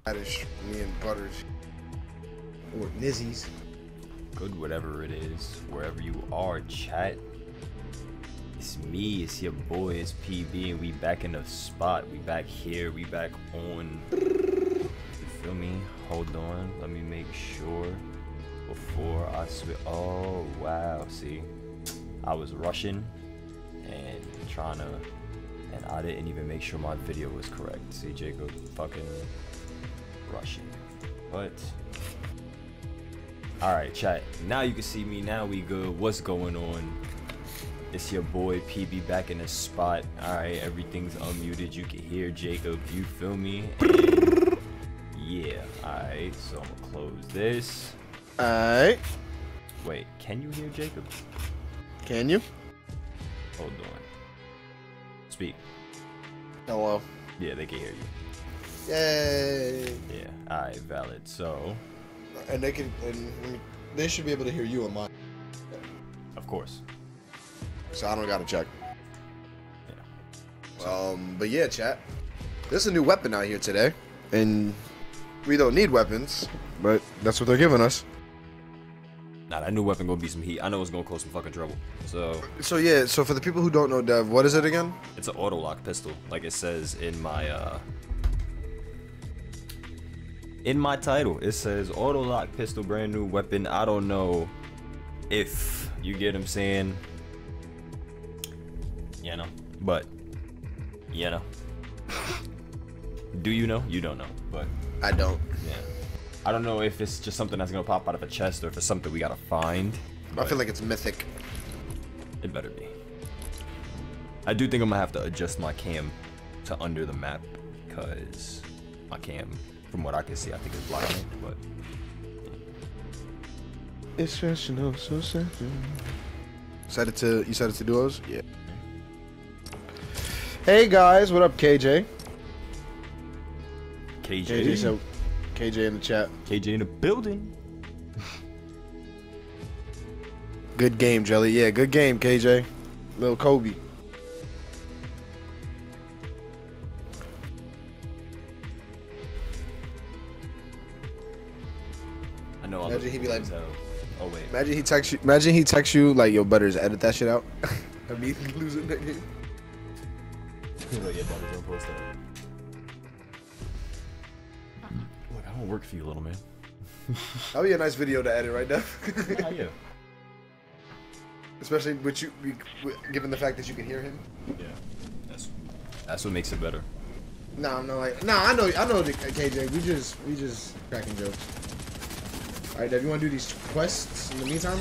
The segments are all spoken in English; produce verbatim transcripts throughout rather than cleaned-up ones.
radish, me and Butters. Or Nizzies. Good, whatever it is, wherever you are, chat. It's me, it's your boy, it's P B, and we back in the spot. We back here, we back on. You feel me? Hold on, let me make sure before I switch. Oh, wow, see, I was rushing and trying to, and I didn't even make sure my video was correct. See, Jacob fucking rushing, but. Alright, chat. Now you can see me. Now we good. What's going on? It's your boy P B back in the spot. Alright, everything's unmuted. You can hear Jacob. You feel me? And yeah. Alright, so I'm gonna close this. Alright. Wait, can you hear Jacob? Can you? Hold on. Speak. Hello. Yeah, they can hear you. Yay. Yeah. Alright, valid. So. And they can, and they should be able to hear you on mine. Of course. So I don't gotta check. Yeah. Um, but yeah, chat. There's a new weapon out here today, and we don't need weapons, but that's what they're giving us. Nah, that new weapon gonna be some heat. I know it's gonna cause some fucking trouble. So. So yeah. So for the people who don't know, Dev, what is it again? It's an auto lock pistol, like it says in my uh. In my title, it says auto lock pistol, brand new weapon. I don't know if you get what I'm saying, you know, but you know, do you know? You don't know, but I don't. Yeah, I don't know if it's just something that's gonna pop out of a chest or if it's something we gotta find. I feel like it's mythic. It better be. I do think I'm gonna have to adjust my cam to under the map because my cam. From what I can see, I think it's blocking it, but yeah. It's rational, so simple. Set it to you. Set it to duos. Yeah. Hey guys, what up, K J? K J. K J, so K J in the chat. K J in the building. Good game, Jelly. Yeah, good game, K J. Little Kobe. No, imagine he be like, oh wait. Imagine he texts you. Imagine he texts you like, "Yo, Butters, edit that shit out." Immediately losing that game. Like, yeah, Butters, don't post that. Look, I don't work for you, little man. That'll be a nice video to edit right now. How you? Especially with you, given the fact that you can hear him. Yeah, that's that's what makes it better. Nah, I'm not like. Nah, I know, I know, the K J. We just, we just cracking jokes. Alright, Dev, you want to do these quests in the meantime?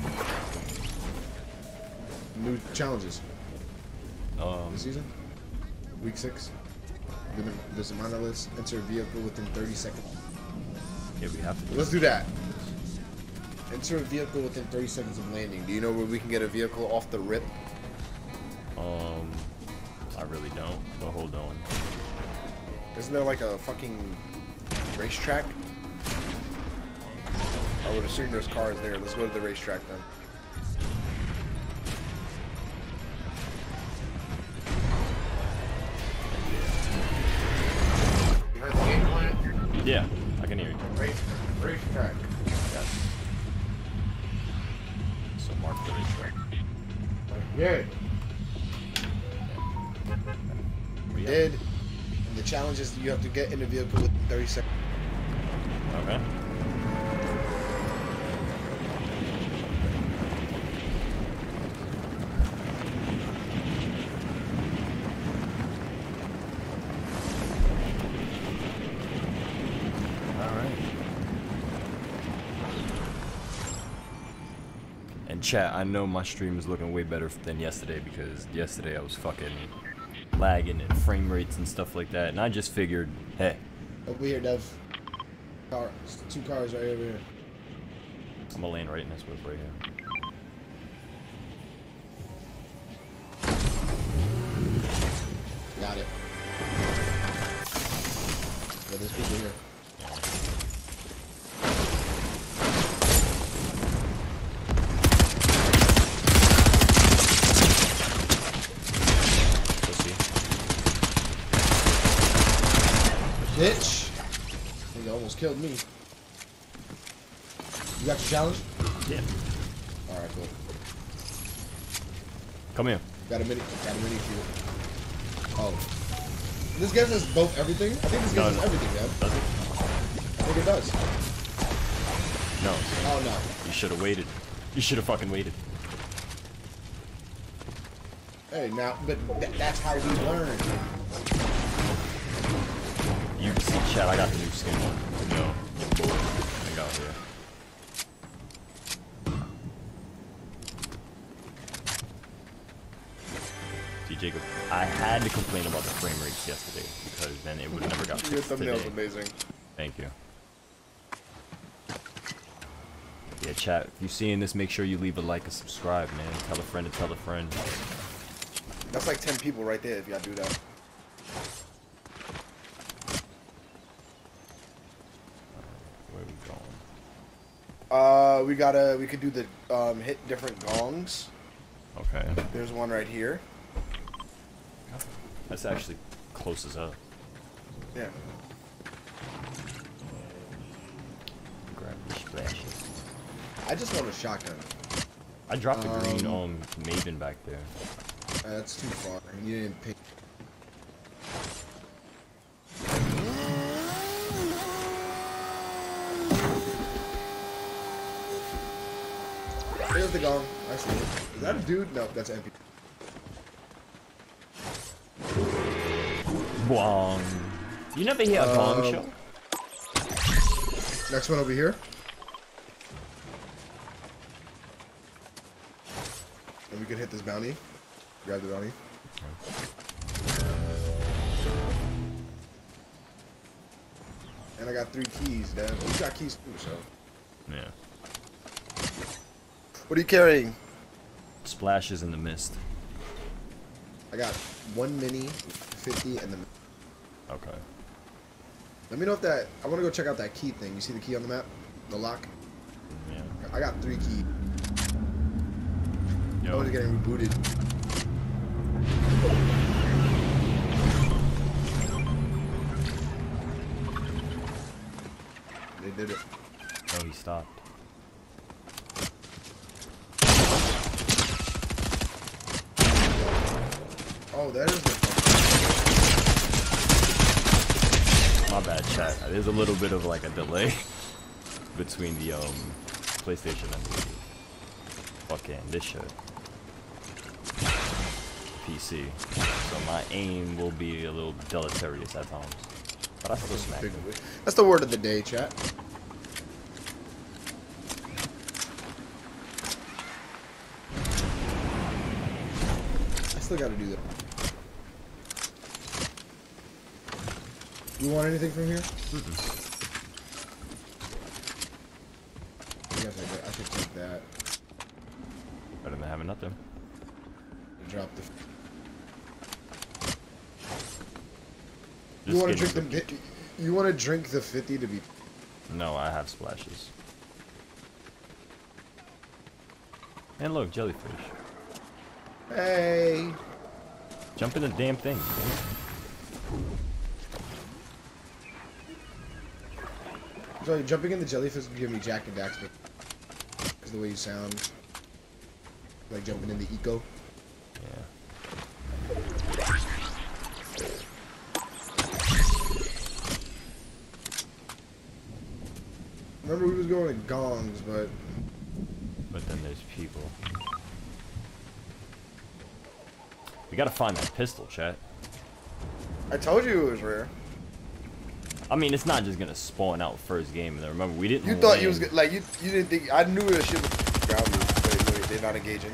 New challenges. Um, this season? Week six. There's a minor list. Enter a vehicle within thirty seconds. Yeah, we have to. Let's do that. Enter a vehicle within thirty seconds of landing. Do you know where we can get a vehicle off the rip? Um, I really don't, but hold on. Isn't there like a fucking racetrack? I would assume there's cars there. Let's go to the racetrack then. You heard the game plan? Yeah, I can hear you. Race, racetrack. Yes. So mark the racetrack. Yeah. We Yeah. did. And the challenge is you have to get in the vehicle within thirty seconds. Okay. And chat, I know my stream is looking way better than yesterday because yesterday I was fucking lagging and frame rates and stuff like that, and I just figured, hey. Over here, Dev. Car, two cars right over here. I'm gonna land right in this whip right here. Got it. Yeah, there's people here. Bitch. almost killed me. You got your challenge? Yeah. All right, cool. Come here. Got a mini. Got a mini cube. Oh. This gives us both everything. I think this gives No, us no. everything, man. Does it? I think it does. No. Oh no. You should have waited. You should have fucking waited. Hey, now, but th that's how we learn. You see, chat. I got the new skin on. No. Boy, I got here. See, Jacob, I had to complain about the frame rates yesterday because then it would have never got Your fixed thumbnail's today. amazing. Thank you. Yeah, chat. If you're seeing this, make sure you leave a like and subscribe, man. Tell a friend to tell a friend. That's like ten people right there if y'all do that. Where are we going? Uh, we gotta, we could do the, um, hit different gongs. Okay. There's one right here. That's actually close as hell. Yeah. Grab the splashes. I just want a shotgun. I dropped the green Um, um Maven back there. Uh, that's too far. You didn't pick. There's the gong. I see it. Is that a dude? No, that's empty. Bong. You never hear a gong Um, show? Next one over here. And we could hit this bounty. Grab the bounty. And I got three keys, Dad. You got keys too, so. Yeah. What are you carrying? Splashes in the mist. I got one mini, fifty, and the. Okay. Let me know if that. I want to go check out that key thing. You see the key on the map? The lock? Yeah. I got three keys. I Yo. was getting rebooted. They did it. Oh, he stopped. Oh, that is the. My bad, chat. There's a little bit of like a delay between the um PlayStation and the fucking this shit P C. So my aim will be a little deleterious at times. But I still smack Big- him. That's the word of the day, chat. I still gotta do that. You want anything from here? Mm-mm. I guess I, could- I should take that. Better than having nothing. Drop the. Just You want to kidding. drink the? You want to drink the fifty to be? No, I have splashes. And look, jellyfish. Hey. Jump in the damn thing. Sorry, jumping in the jellyfish would give me Jack and Dax, because the way you sound, like jumping in the eco. Yeah. Remember, we was going to gongs, but But then there's people. We gotta find that pistol, chat. I told you it was rare. I mean, it's not just gonna spawn out first game. And then remember, we didn't. You thought you land. was like you. You didn't think I knew this shit was ground move, but wait, they're not engaging.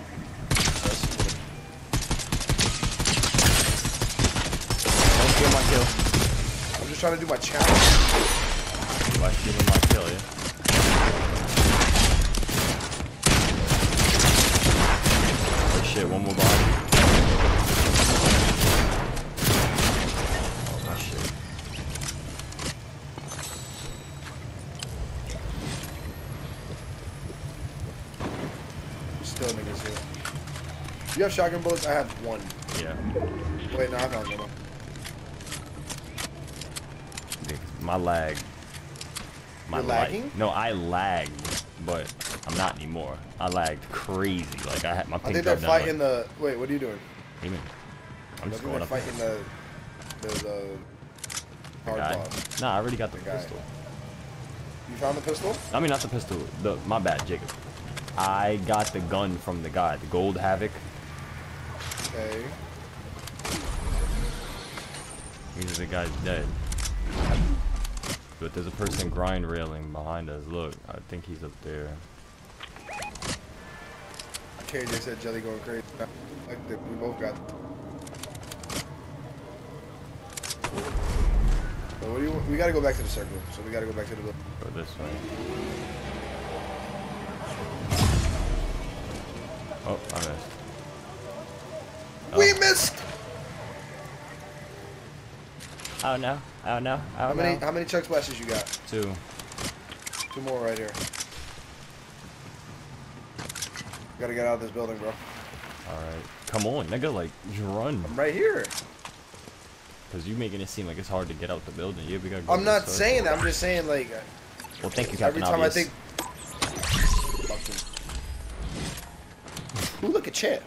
Don't steal my kill. I'm just trying to do my challenge. By stealing my kill, yeah. Oh shit! One more body. Oh my shit. Still niggas here. You have shotgun bullets? I have one. Yeah. Wait, no, I found one. My lag My You're lagging? life. No, I lagged, but I'm not anymore. I lagged crazy. Like I had my. I think they're fighting like, the. Wait, what are you doing? Even. I'm just I going they're up. Fighting the. The. the hard guy. boss. Nah, I already got the, the pistol. You found the pistol? I mean, not the pistol. The my bad, Jacob. I got the gun from the guy, the gold havoc. Okay. Means the guy's dead. But there's a person grind railing behind us. Look, I think he's up there. K J said Jelly going crazy. Like the, we both got. So what do you? We gotta go back to the circle. So we gotta go back to the. Go this way. Oh, I missed. Oh. We missed. Oh no! Oh no! Oh how many? no. How many chug splashes you got? Two. Two more right here. Gotta get out of this building, bro. Alright. Come on, nigga, like, just run. I'm right here. Cause you making it seem like it's hard to get out the building. Yeah, we gotta go I'm not saying that. I'm just saying, like. Well, thank you, Captain Every time Obvious. I think. Ooh, look at Chet.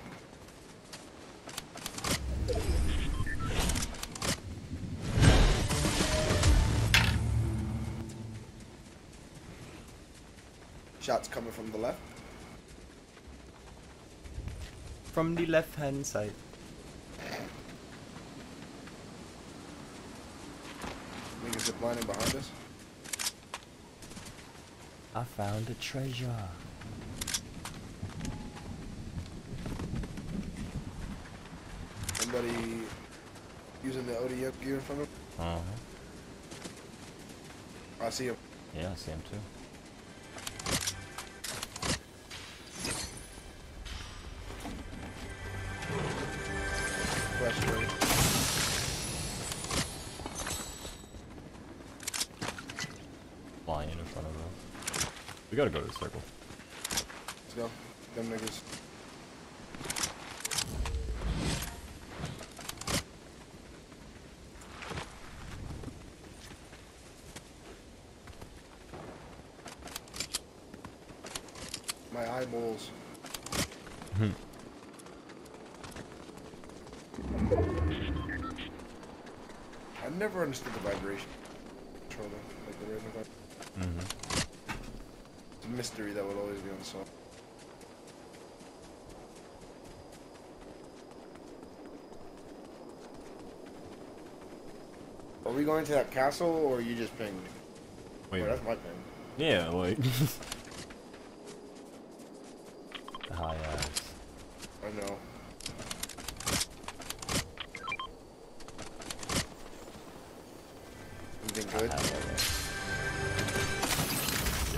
Shots coming from the left. From the left hand side. Niggas ziplining behind us. I found a treasure. Somebody using the O D F gear in front of him. Uh-huh. I see him. Yeah, I see him too. Flash ready. Flying in front of us. We gotta go to the circle. Let's go. Them niggas. My eyeballs. Hmm. I never understood the vibration controller, like the rhythm vibration. Mm-hmm. It's a mystery that will always be unsolved. Are we going to that castle, or are you just pinged? Wait, oh, that's my ping. yeah, like. High ass. I know. Anything good? Yo.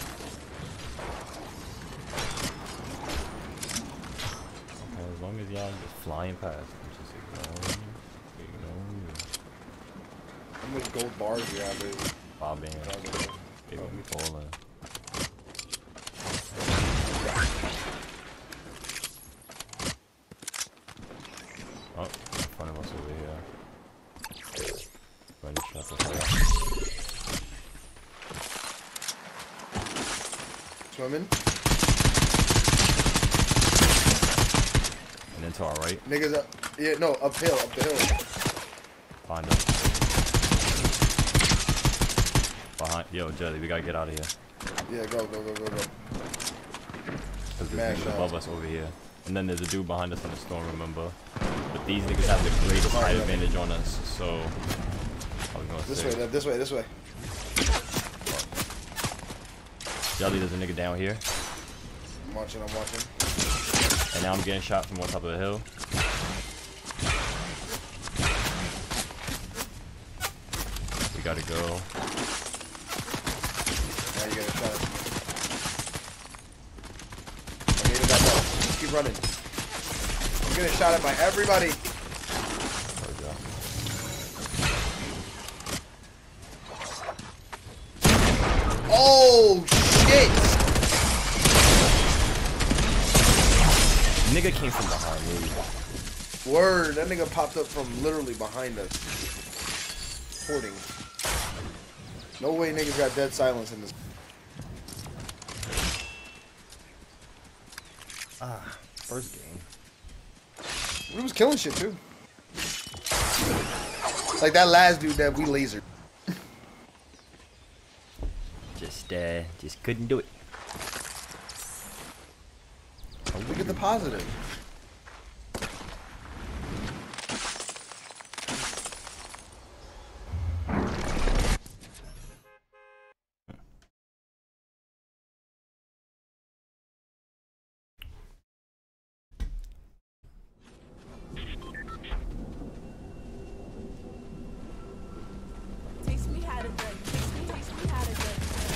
Okay, as long as y'all just flying past, I'm just ignoring you. Ignoring you. How much gold bars do you have, baby? Bob in. Baby, we falling. Oh, in front of us over here. Run the shot over there. Swimming? And then to our right. Niggas up. Yeah, no, uphill, up the hill. Find us. Behind. Yo, Jelly, we gotta get out of here. Yeah, go, go, go, go, go. Because Mad there's niggas shot. above us over here. And then there's a dude behind us in the storm, remember? But these niggas have the greatest height advantage on us, so... I was gonna This say. way, this way, this way. Jelly, there's a nigga down here. I'm watching, I'm watching. And now I'm getting shot from on top of the hill. We gotta go. Now you get a shot. I made it back up. Just keep running. I'm getting shot at by everybody. There we go. Oh, shit. Nigga came from behind me. Word, that nigga popped up from literally behind us. Hoarding. No way niggas got dead silence in this. Ah, first game. We was killing shit too. Like that last dude that we lasered. Just, uh, just couldn't do it. Look at the positive. Teach me how to drink. Teach me, teach me how to drink.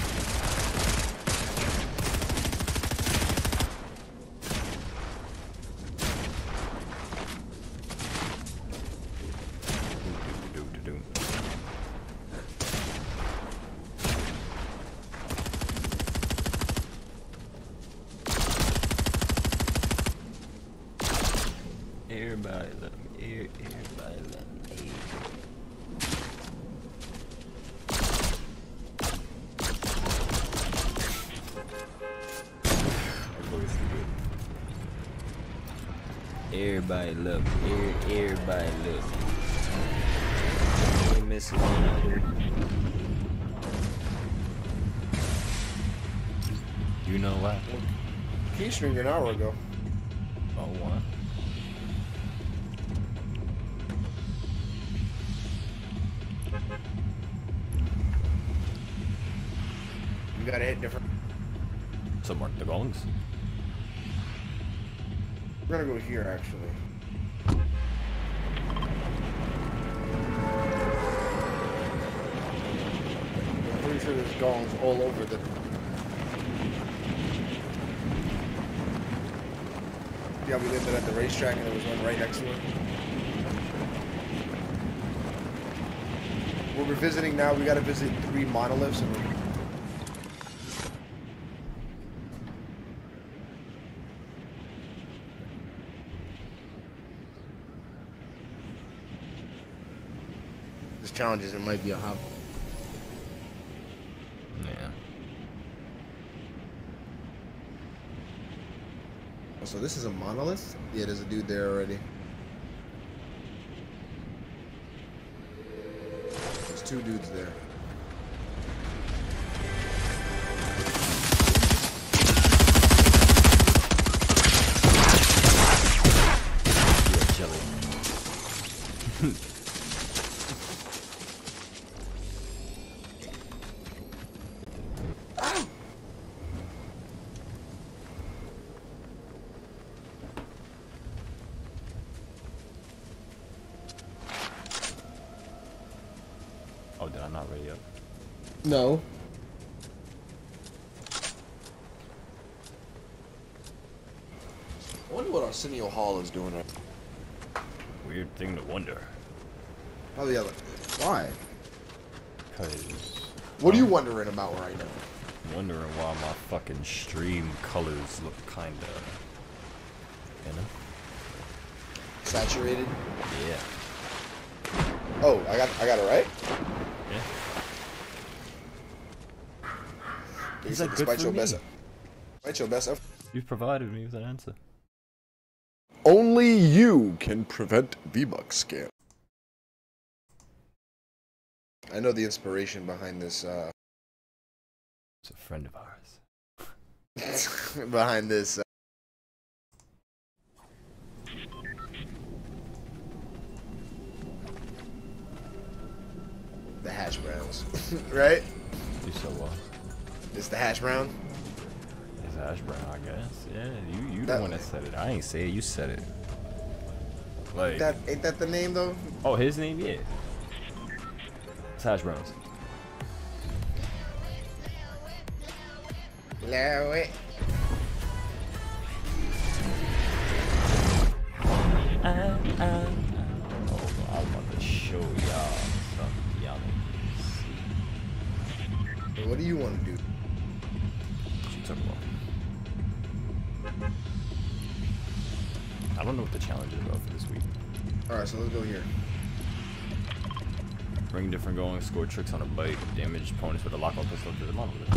Do, do, do, do. Everybody love me. Air, everybody love me. Everybody love me. Air, everybody love me. Ain't missing another. You know why? He streamed an hour ago. Oh, why? You gotta hit different. So mark the gongs. We're gonna go here actually. I'm pretty sure there's gongs all over the. Yeah, we lived at the racetrack and there was one right next to it. What we're visiting now, we gotta visit three monoliths and we're There's challenges, it might be a hop. Yeah. So this is a monolith? Yeah, there's a dude there already. There's two dudes there. You're jelly. Oh, did I not ready up? No. I wonder what Arsenio Hall is doing right now. Weird thing to wonder. Probably other. Why? Cause What are you wondering about right now? I'm wondering why my fucking stream colors look kinda, you know? Saturated? Yeah. Oh, I got I got it right? Yeah. You Is said that good despite for your me? best despite your best effort. You've provided me with an answer. Only you can prevent V-Bucks scam. I know the inspiration behind this uh It's a friend of ours. behind this uh, the hash browns. Right? You so well. It's the hash brown. It's hash brown, I guess. Yeah, you you the That- one that said it. I ain't say it. You said it. Like That ain't that the name though? oh, his name, yeah. It's hash browns. Allow it. Uh, uh, uh. Oh, I'm about to show y'all something y'all need to see. What do you want to do? What you talking about? I don't know what the challenges are for this week. Alright, so let's go here. Ring different going, score tricks on a bike, damage opponents with a lockout pistol to the monoliths.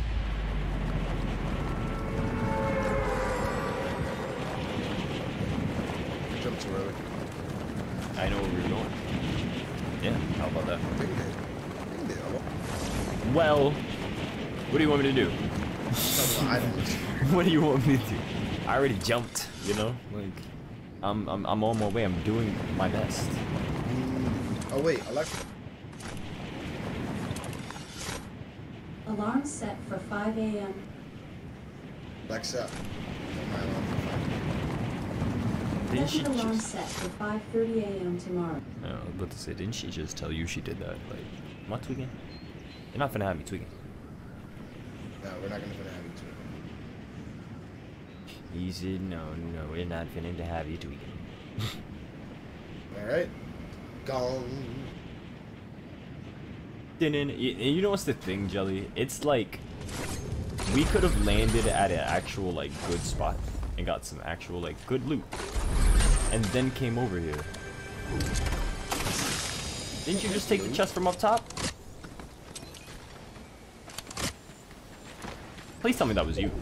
Jump too early. I know where we're going. Yeah, how about that? I think they, I think they are. Well, what do you want me to do? Talking about items. What do you want me to do? I already jumped, you know? Like, I'm, I'm, I'm on my way. I'm doing my best. Mm. Oh, wait, Alexa. Alarm set for five A M Alexa. My alarm. Didn't she Second alarm just... set for five thirty A M tomorrow. No, I was about to say, didn't she just tell you she did that? Like, am I tweaking? You're not finna have me tweaking. No, we're not gonna finna have you tweaking. He said, no, no, we're not finna to have you tweaking. Alright. Gone. And you know what's the thing, Jelly? It's like, we could have landed at an actual, like, good spot and got some actual, like, good loot. And then came over here. Didn't you just take the chest from up top? Please tell me that was you.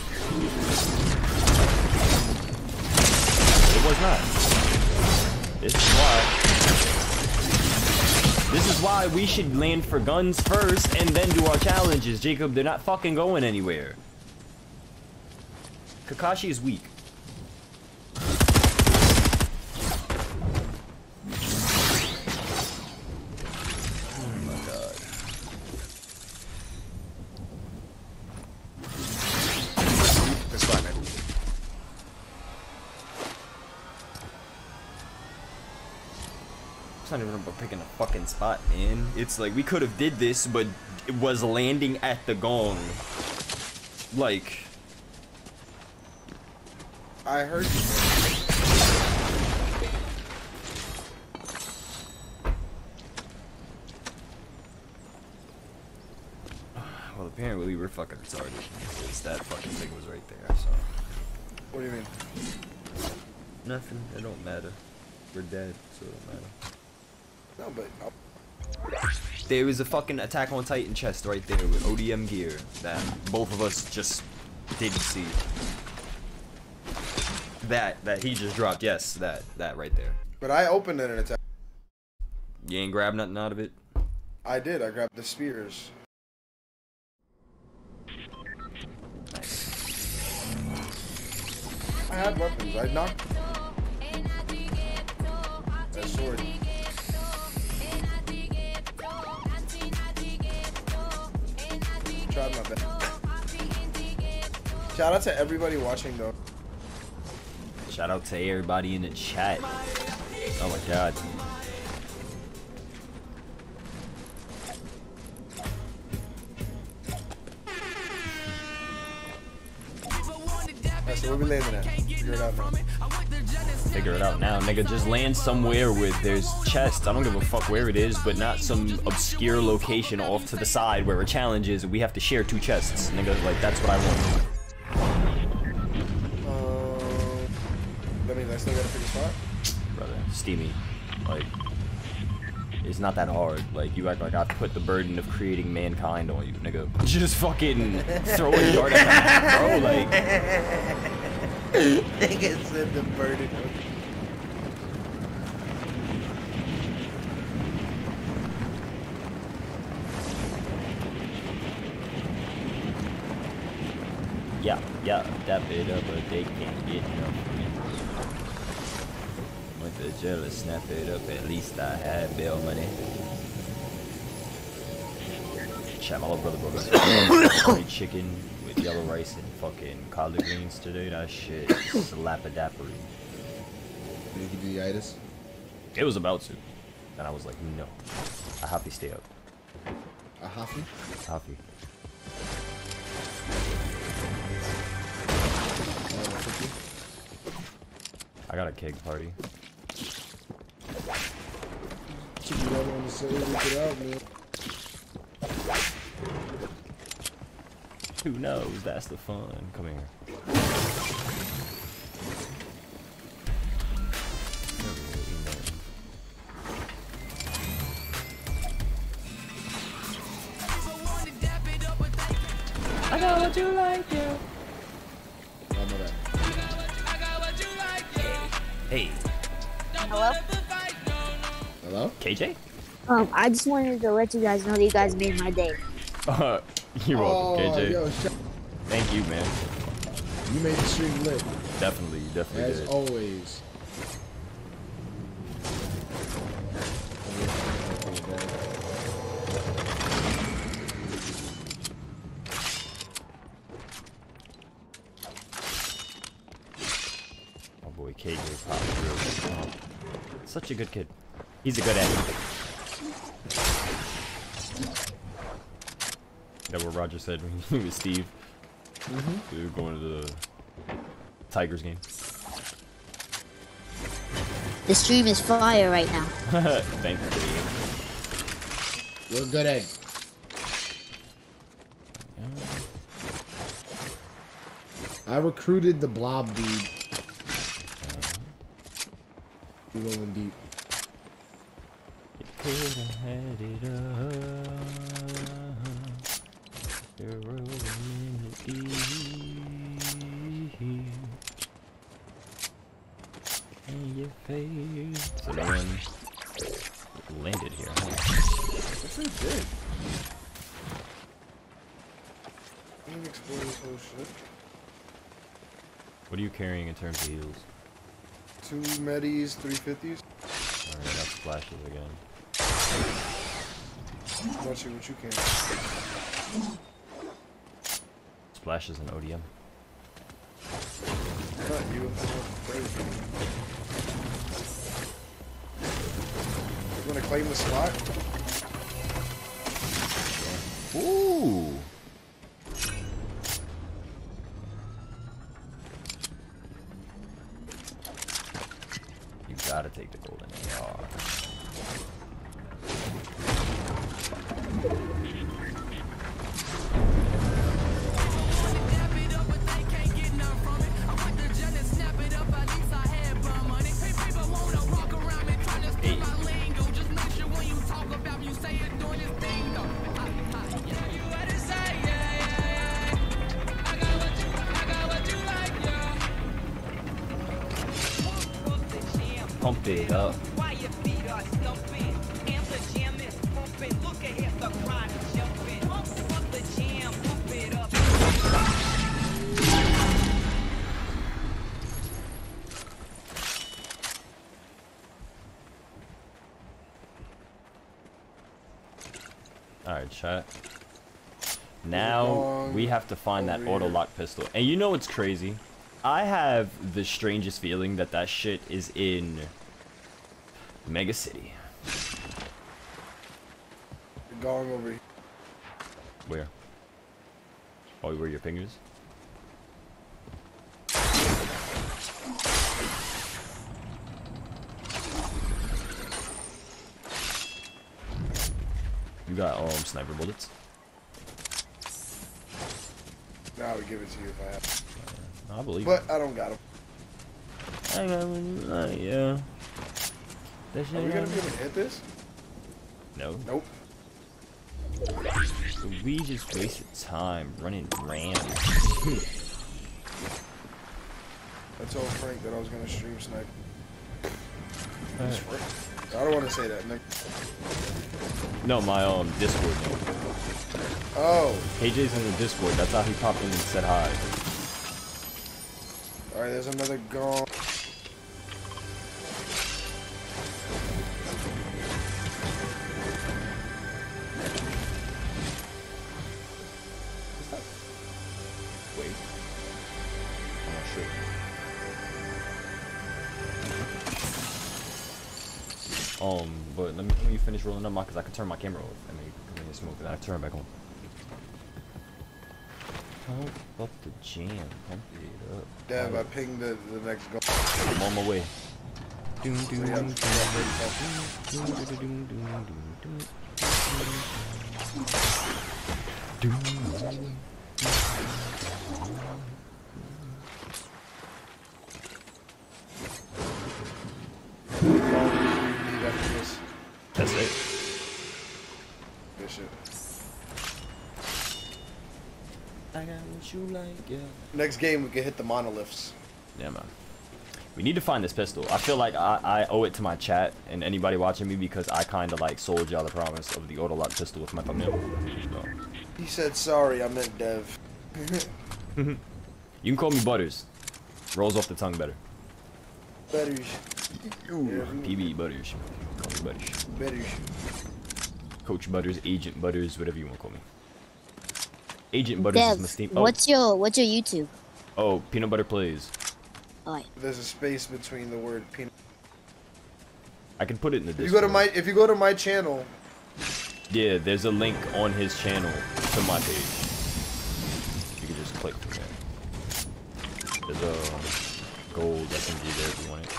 It was not. This is why. This is why we should land for guns first and then do our challenges, Jacob. They're not fucking going anywhere. Kakashi is weak. It's not even about picking a fucking spot, man. It's like we could have did this, but it was landing at the gong. Like, I heard you. Well, apparently we're fucking retarded. Because that fucking thing was right there, so. What do you mean? Nothing. It don't matter. We're dead, so it don't matter. No, but I'll... There was a fucking Attack on Titan chest right there with O D M gear that both of us just didn't see. That, that he just dropped. Yes, that, that right there. But I opened it and attack. You ain't grabbed nothing out of it? I did. I grabbed the spears. Nice. I had weapons. I knocked that sword. Tried my best. Shout out to everybody watching though. Shout out to everybody in the chat. Oh my god. Alright, so where we landing at? Figure it out now. Figure it out now, nigga. Just land somewhere with there's chests. I don't give a fuck where it is, but not some obscure location off to the side where a challenge is and we have to share two chests, nigga. Like, that's what I want. Um, that means I still gotta pick a spot? Brother, steamy. Like, it's not that hard. Like, you act like I've put the burden of creating mankind on you, nigga. Just fucking throw a dart at that, bro. Like, nigga said the burden. yeah, yeah, that bit up, but they can't get enough. With the jealous, snap it up. At least I had bail money. Chat, my little brother broke us curry chicken with yellow rice and fucking collard greens today. That shit slap-a-dappery. Did you do the itis? It was about to. And I was like, no. I have to stay up. A hoppy? Happy. I got a keg party. You don't want to say it out, man. Who knows? That's the fun. Come here. got what you like, yeah. I know that. Hey. Hello? Hello? K J? Um, I just wanted to let you guys know that you guys made my day. Uh, you're welcome, Oh, K J. yo, sh- Thank you, man. you made the stream lit. Definitely, you definitely As did. always. My boy K J Pop really such a good kid. He's a good athlete. That what Roger said when he was Steve. Mm-hmm. We were going to the Tigers game. The stream is fire right now. Thank you. You're a good egg. I recruited the blob dude. We're going deep. Could have had it up. You're rolling in in your face. So no one landed here, huh? Yes, they did. Let me explore this whole shit. What are you carrying in terms of heals? Two medis, three fifties. Alright, that splashes again. How about you? What you can? Splashes and O D M. Not you. Crazy. You want to claim the spot? Ooh! You gotta take the golden A R. Pump it up. Alright, chat. Now we have to find that auto lock pistol. And you know what's crazy? I have the strangest feeling that that shit is in Mega City. You're going over here. Where? Oh, where your fingers? You got um sniper bullets? Now I would give it to you if I have. I believe. But I don't got them. I got uh, yeah. That Are we gonna be able to hit this? No. Nope. We just wasted time running ram. I told Frank that I was gonna stream snipe. Right. I don't want to say that, Nick. No, my um Discord. Oh. K J's in the Discord. That's how he popped in and said hi. Alright, there's another gong. Wait. I'm not sure. Um, but let me, let me finish rolling up, because I can turn my camera off and then you can come in and smoke, and then I turn it back on. Pump up the jam, pump it up. Dev, I pinged the, the next gong. I'm on my way. Doom, doom, So doom, yeah, doom, so doom, doom, doom, doom, doom, doom. That's it. Good shit. I got what you like, yeah. Next game, we can hit the monoliths. Yeah, man. We need to find this pistol. I feel like I, I owe it to my chat and anybody watching me because I kind of like sold y'all the promise of the autolock pistol with my thumbnail. So. He said sorry, I meant Dev. You can call me Butters. Rolls off the tongue better. Butters. Ooh, P B Butters. Call me Butters. Butters. Coach Butters, Agent Butters, whatever you want to call me. Agent Butters Dev, is my steam. Oh. what's your what's your YouTube? Oh, Peanut Butter Plays. Alright. There's a space between the word peanut. I can put it in the If you Discord. go to my if you go to my channel. Yeah, there's a link on his channel to my page. You can just click from there. There's a gold S M G there if you want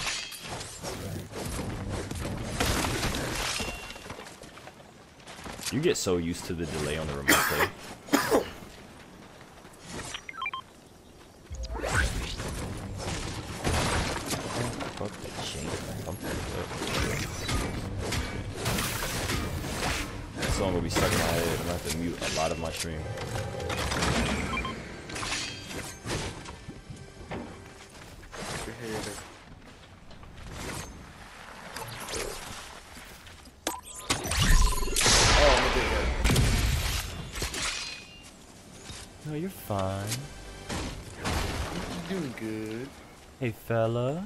it. You get so used to the delay on the remote play. Fuck the chain. This song will be stuck in my head. I'm gonna have to mute a lot of my stream. No, you're fine. You're doing good. Hey, fella.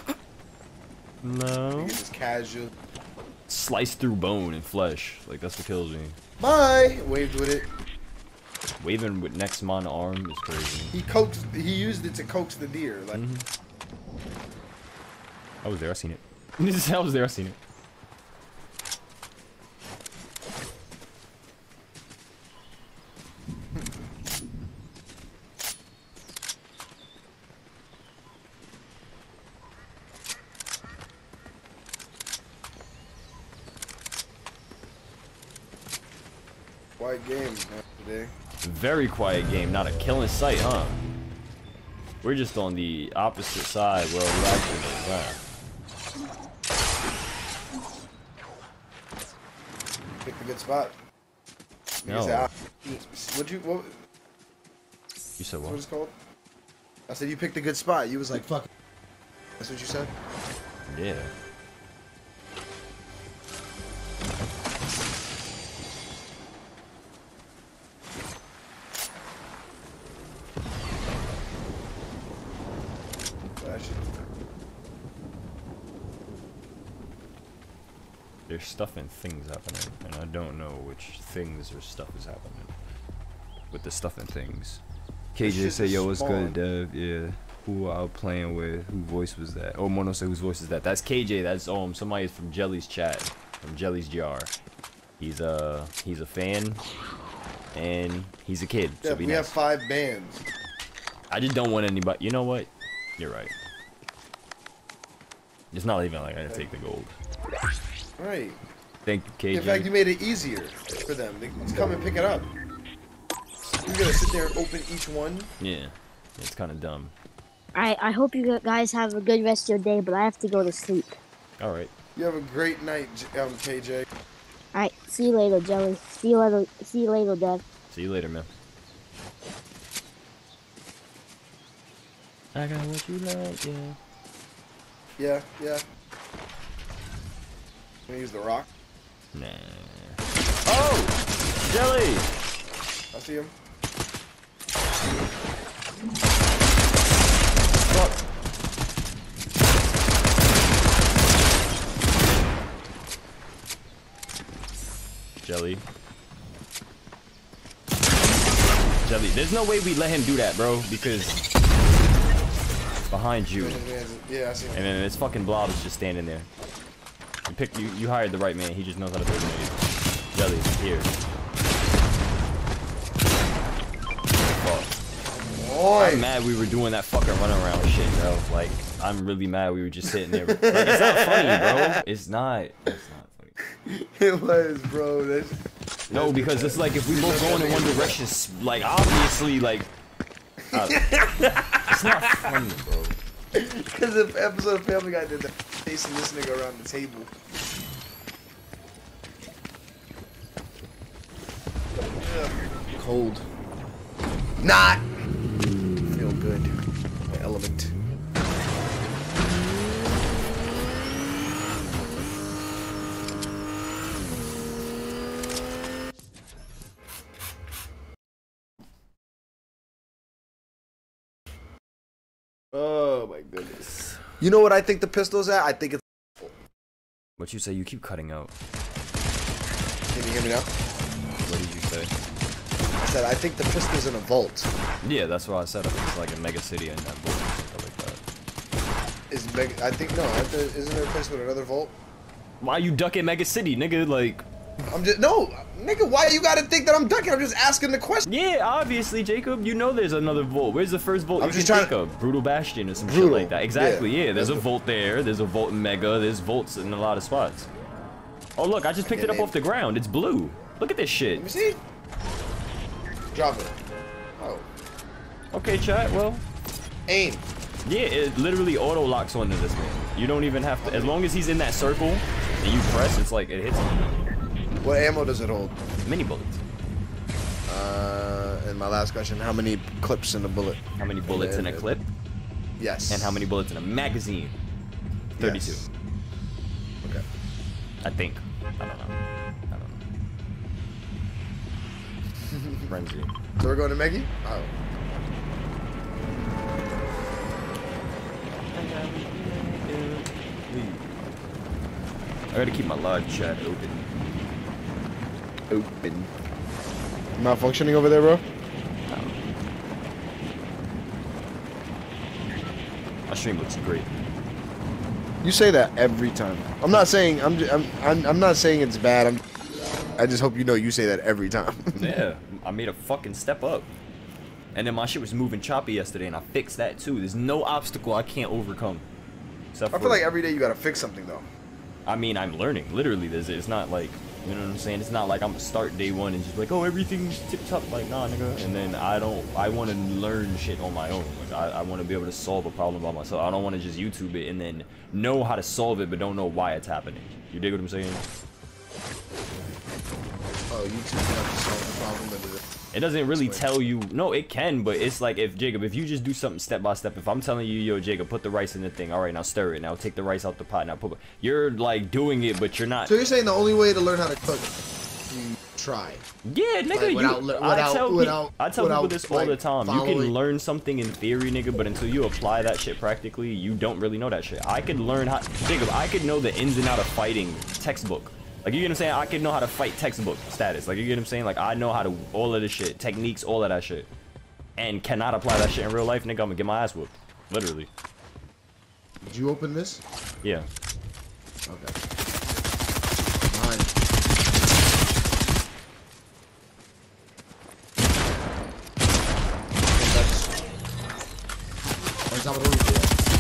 No. It's casual. Slice through bone and flesh. Like, that's what kills me. Bye. Waved with it. Waving with next mon arm is crazy. He coaxed. He used it to coax the deer. Like. Mm-hmm. I was there. I seen it. I was there. I seen it. Quiet game man, today. Very quiet game. Not a kill in sight, huh? We're just on the opposite side where we actually are. Picked a good spot. No. Say, ah, what'd you what? You said What what? it's called? I said you picked a good spot. You was like fuck. That's what you said. Yeah. There's stuff and things happening, and I don't know which things or stuff is happening with the stuff and things. K J say, yo, what's good, Dev? Yeah. Who I was playing with? Who voice was that? Oh, Mono say, whose voice is that? That's K J. That's um somebody from Jelly's chat, from Jelly's Jar. He's a he's a fan, and he's a kid. Yeah, So be we nice. have five bands. I just don't want anybody. You know what? You're right. It's not even like I gotta take the gold. Right. Thank you, K J. In fact, you made it easier for them to come and pick it up. You're gonna sit there and open each one. Yeah, it's kind of dumb. Alright, I hope you guys have a good rest of your day, but I have to go to sleep. All right. You have a great night, um, K J. Alright, see you later, Jelly. See you later. See you later, Dev. See you later, man. I got what you like, yeah. Yeah, yeah. Gonna use the rock. Nah. Oh! Jelly! I see him. Fuck. Jelly. Jelly. There's no way we let him do that, bro, because behind you. Yeah, I see him. And then this fucking blob is just standing there. You picked you you hired the right man, he just knows how to play grenades. Jelly, here. Fuck. I'm mad we were doing that fucking run around shit, bro. Like, I'm really mad we were just sitting there. Like, it's not funny, bro. It's not. It's not funny. It was, bro. That's, No, because it's like if we both going in one direction, like obviously, like uh, it's not funny, bro. Because the episode of Family Guy did that, chasing this nigga around the table. Yeah. Cold. not feel good. My element. Oh my goodness. You know what I think the pistol's at? I think it's. What you say? You keep cutting out. Can you hear me now? What did you say? I said I think the pistol's in a vault. Yeah, that's what I said. I think it's like a mega city in that vault or something like that. Is mega? I think no. Aren't there, isn't there a place with another vault? Why you ducking mega city, nigga? Like. I'm just no, nigga. Why you gotta think that I'm ducking? I'm just asking the question. Yeah, obviously, Jacob. You know there's another vault. Where's the first vault I'm you just can trying think of? Brutal Bastion or some Brutal. shit like that. Exactly. Yeah. Yeah. There's That's a the- vault there. There's a vault in Mega. There's vaults in a lot of spots. Oh look, I just picked Yeah, it up name- off the ground. It's blue. Look at this shit. Let me see. Drop it. Oh. Okay, chat. Well, Aim. yeah, it literally auto locks onto this man. You don't even have to. As long as he's in that circle and you press, it's like it hits him. What ammo does it hold? Mini bullets. Uh, and my last question: how many clips in a bullet? How many bullets in a clip? Yes. And how many bullets in a magazine? thirty-two. Yes. Okay. I think. I don't know. I don't know. Frenzy. So we're going to Meggie? Oh. I gotta keep my live chat open. Open. Malfunctioning over there, bro? My stream looks great. You say that every time. I'm not saying I'm ju- I'm I'm, I'm not saying it's bad. I'm I just hope you know you say that every time. Yeah, I made a fucking step up. And then my shit was moving choppy yesterday, and I fixed that too. There's no obstacle I can't overcome. Except I for, feel like every day you gotta fix something though. I mean, I'm learning. Literally, there's, it's not like, you know what I'm saying? It's not like I'm gonna start day one and just like, oh, everything's tip top. Like, nah, nigga. And then I don't, I want to learn shit on my own. Like, I, I want to be able to solve a problem by myself. I don't want to just YouTube it and then know how to solve it, but don't know why it's happening. You dig what I'm saying? Oh, you two have to solve the problem. But It doesn't really Explain. tell you. No, it can, but it's like if Jacob, if you just do something step by step. If I'm telling you, yo, Jacob, put the rice in the thing. All right, now stir it. Now take the rice out the pot. Now put. You're like doing it, but you're not. So you're saying the only way to learn how to cook is you try. Yeah, nigga. Like, you, without le- I without- tell, pe- without- I tell without, people this all like, the time. You following- can learn something in theory, nigga, but until you apply that shit practically, you don't really know that shit. I could learn how. Jacob, I could know the ins and out of fighting textbook. Like, you get what I'm saying? I could know how to fight textbook status. Like, you get what I'm saying? Like, I know how to, all of this shit, techniques, all of that shit. And cannot apply that shit in real life, nigga, I'm gonna get my ass whooped. Literally. Did you open this? Yeah. Okay. Mine. On top of the roof.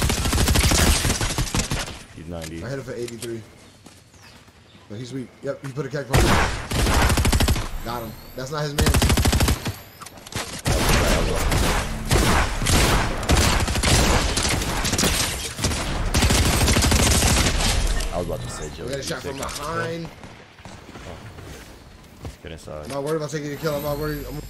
He's ninety. I hit him for eighty-three. But he's weak. Yep, he put a keg from him. Got him. That's not his man. I was about to say, Joe. We got a shot from behind. Get inside. I'm not worried about taking a kill. I'm not worried. I'm...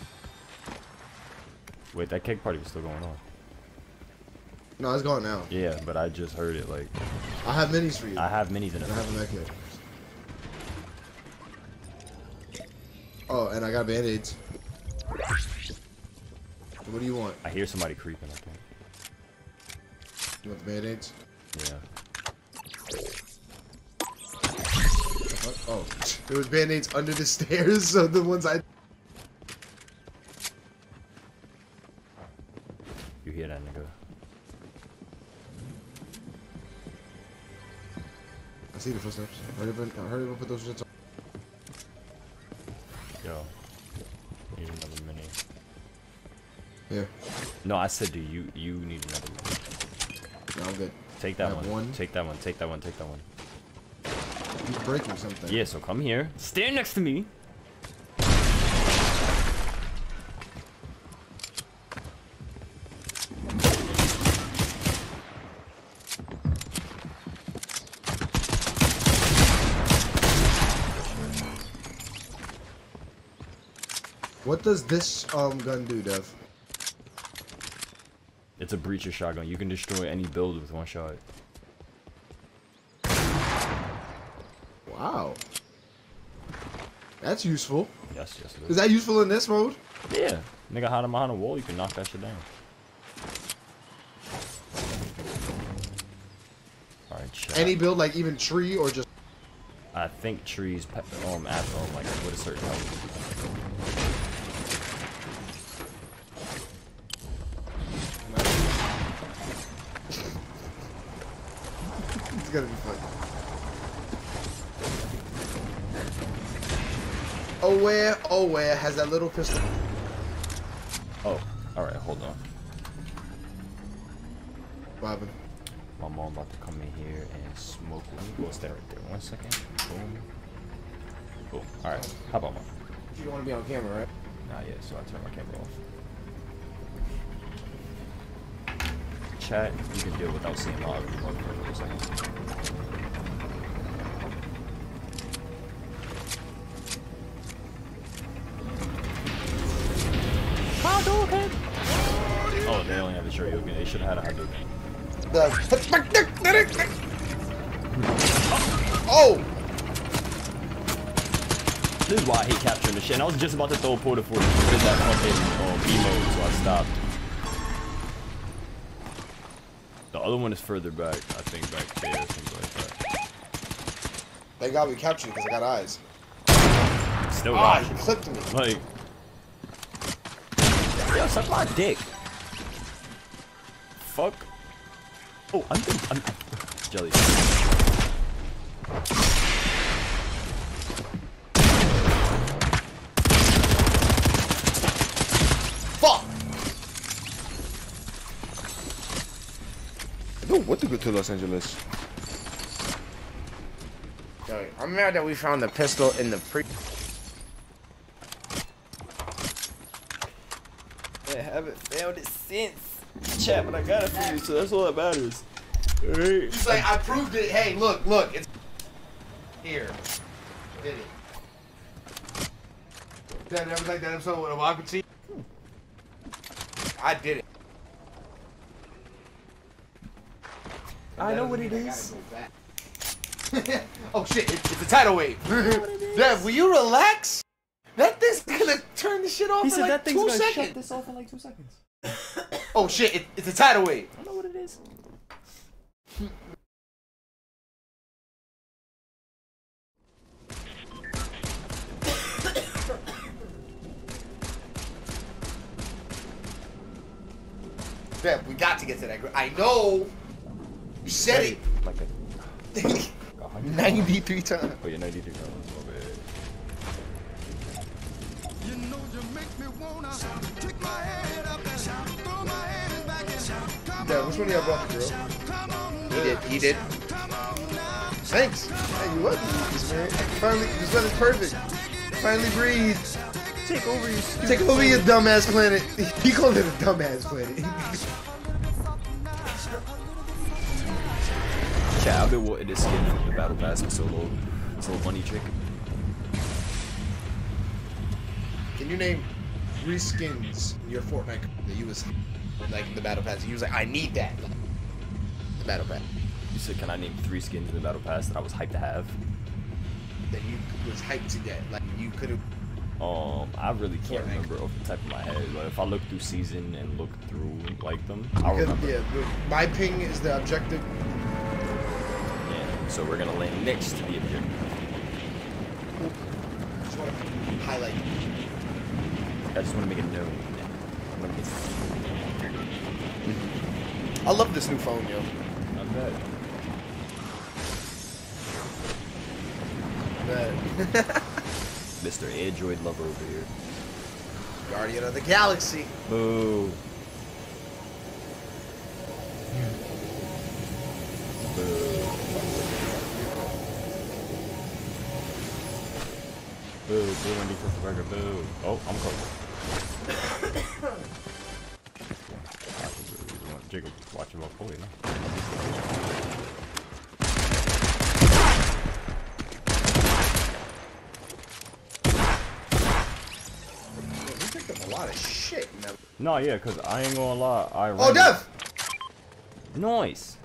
Wait, that cake party was still going on. No, it's going now. Yeah, but I just heard it, like... I have minis for you. I have minis in I it. have them back here. Oh, and I got band-aids. What do you want? I hear somebody creeping, I think. You want the band-aids? Yeah. Oh, there was band-aids under the stairs, so the ones I... You hear that, nigga? I see the footsteps. Hurry up and, hurry up and put those shits on. Yo. Need another mini. Here. No, I said, do you you need another one? No, I'm good. Take I that have one. one. Take that one. Take that one. Take that one. He's breaking something. Yeah, so come here. Stand next to me. What does this um gun do, Dev? It's a breacher shotgun. You can destroy any build with one shot. Wow. That's useful. Yes, yes, it Is is. that useful in this mode? Yeah. Nigga hide him behind a wall, you can knock that shit down. Alright, chat. Any build, like even tree or just... I think trees um at um like with a certain health. It's gonna be fun. Aware, aware has that little pistol. Oh, alright, hold on. Bobbin. My mom about to come in here and smoke. Let me go stay right there. One second. Boom. Boom. Alright, how about mom? You don't want to be on camera, right? Not yet, so I turn my camera off. Chat, you can deal without seeing my other remote for a second. Oh, they only have a Shoryuken. They should have had a Hadouken. Oh! This is why I hate capturing the shit. And I was just about to throw a porta for it because that fucking uh, B mode, so I stopped. The other one is further back, I think, back there or something like that. They got me captured because I got eyes. Still Ah, got he you. clipped me. Like, yo, suck my dick. Fuck. Oh, I'm the I'm, jelly. Fuck! I don't want to go to Los Angeles. Yo, I'm mad that we found the pistol in the pre. I haven't found it since. Chat, but I got it for you, so that's all that matters. Alright. He's like, I proved it. Hey, look, look. It's here. Did it. That never like that episode with Awakachi? I did it. I know what it is. Oh shit, it, it's a tidal wave. Dev, will you relax? That thing's gonna turn the shit off He in said like that thing's two gonna seconds. shut this off in like two seconds. Oh shit, it, it's a tidal wave. I know what it is. Dev, we got to get to that. I know. You said it. Like a ninety-three times. Oh, yeah, ninety-three times. My bad. You know you make me wanna kick my head up and throw my head back and come Dev, which one of y'all brought the girl? come on, He did. He did. come on now. Thanks. Hey, you what? Man. Finally, this weather's perfect. Finally breathe. Take over your stupid. Take over your dumbass planet. He called it a dumbass planet. Chat, I've been wanting this skin from the battle pass for so long. It's a little money trick. Can you name three skins in your Fortnite that you was like in the battle pass? You was like, I need that. Like, the battle pass You said, can I name three skins in the battle pass that I was hyped to have? that you was hyped to get. Like you could have. Um, I really can't Fortnite. remember off the top of my head, but if I look through season and look through like them, I'll remember. Yeah, the, my ping is the objective. Yeah, so we're gonna land next to the objective. Just want to highlight. I just want to make it known. I'm gonna get I love this new phone, yo. not bad. Bad. Mister Android lover over here. Guardian of the Galaxy. Boo. Boo. Boo, boo, Wendy Cook Burger, boo. Oh, I'm cold. Jacob watching my boy now. lot of shit. Man. No, yeah, cause I ain't gonna lie. I Oh, ran- Dev! Nice.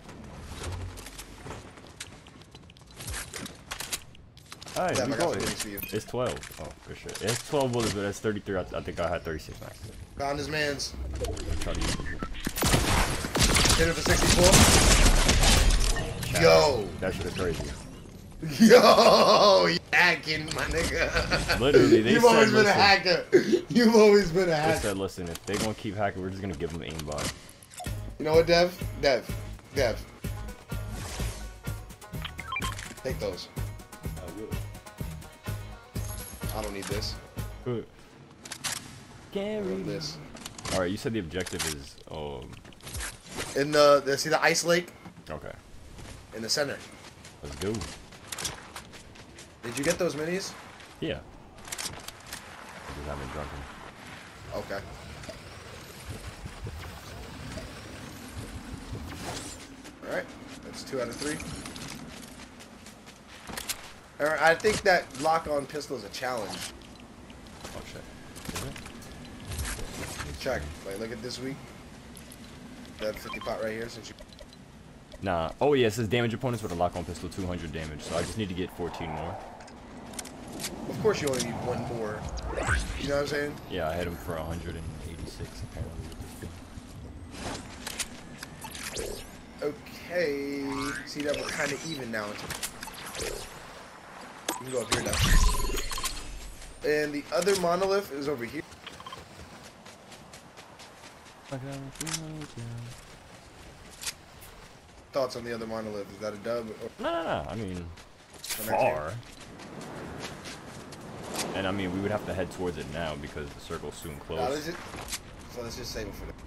Alright, Dev, we I got go. some things for you. It's twelve. Oh, for sure. It's twelve bullets, but that's thirty-three. I, I think I had thirty-six max. Found his man's. Try to use it. Hit it for sixty-four. Nah, Yo! That shit is crazy. Yo! You hacking, my nigga. Literally, they You've said, always been a listen, hacker. You've always been a They hacker. said, listen, if they gonna keep hacking, we're just gonna give them aimbot. You know what, Dev? Dev. Dev. Take those. I don't need this. Good. I Can't want read this. Alright, you said the objective is, um, In the, the, see the ice lake? okay. In the center. Let's go. Did you get those minis? Yeah. I just haven't drunk them. Okay. Alright. That's two out of three. Alright, I think that lock-on pistol is a challenge. Oh shit. Is it? Check. Like, look at this week. That fifty pot right here, since you... Nah. Oh yeah, it says damage opponents with a lock-on pistol, two hundred damage. So I just need to get fourteen more. Of course you only need one more. You know what I'm saying? Yeah, I hit him for one hundred eighty-six apparently. Okay. See, that we're kind of even now. You can go up here now. And the other monolith is over here. Thoughts on the other monolith? Is that a dub? Or No, no, no. I mean, next far. And I mean, we would have to head towards it now because the circle's soon Nah, closed. let's just, so let's just save it for the...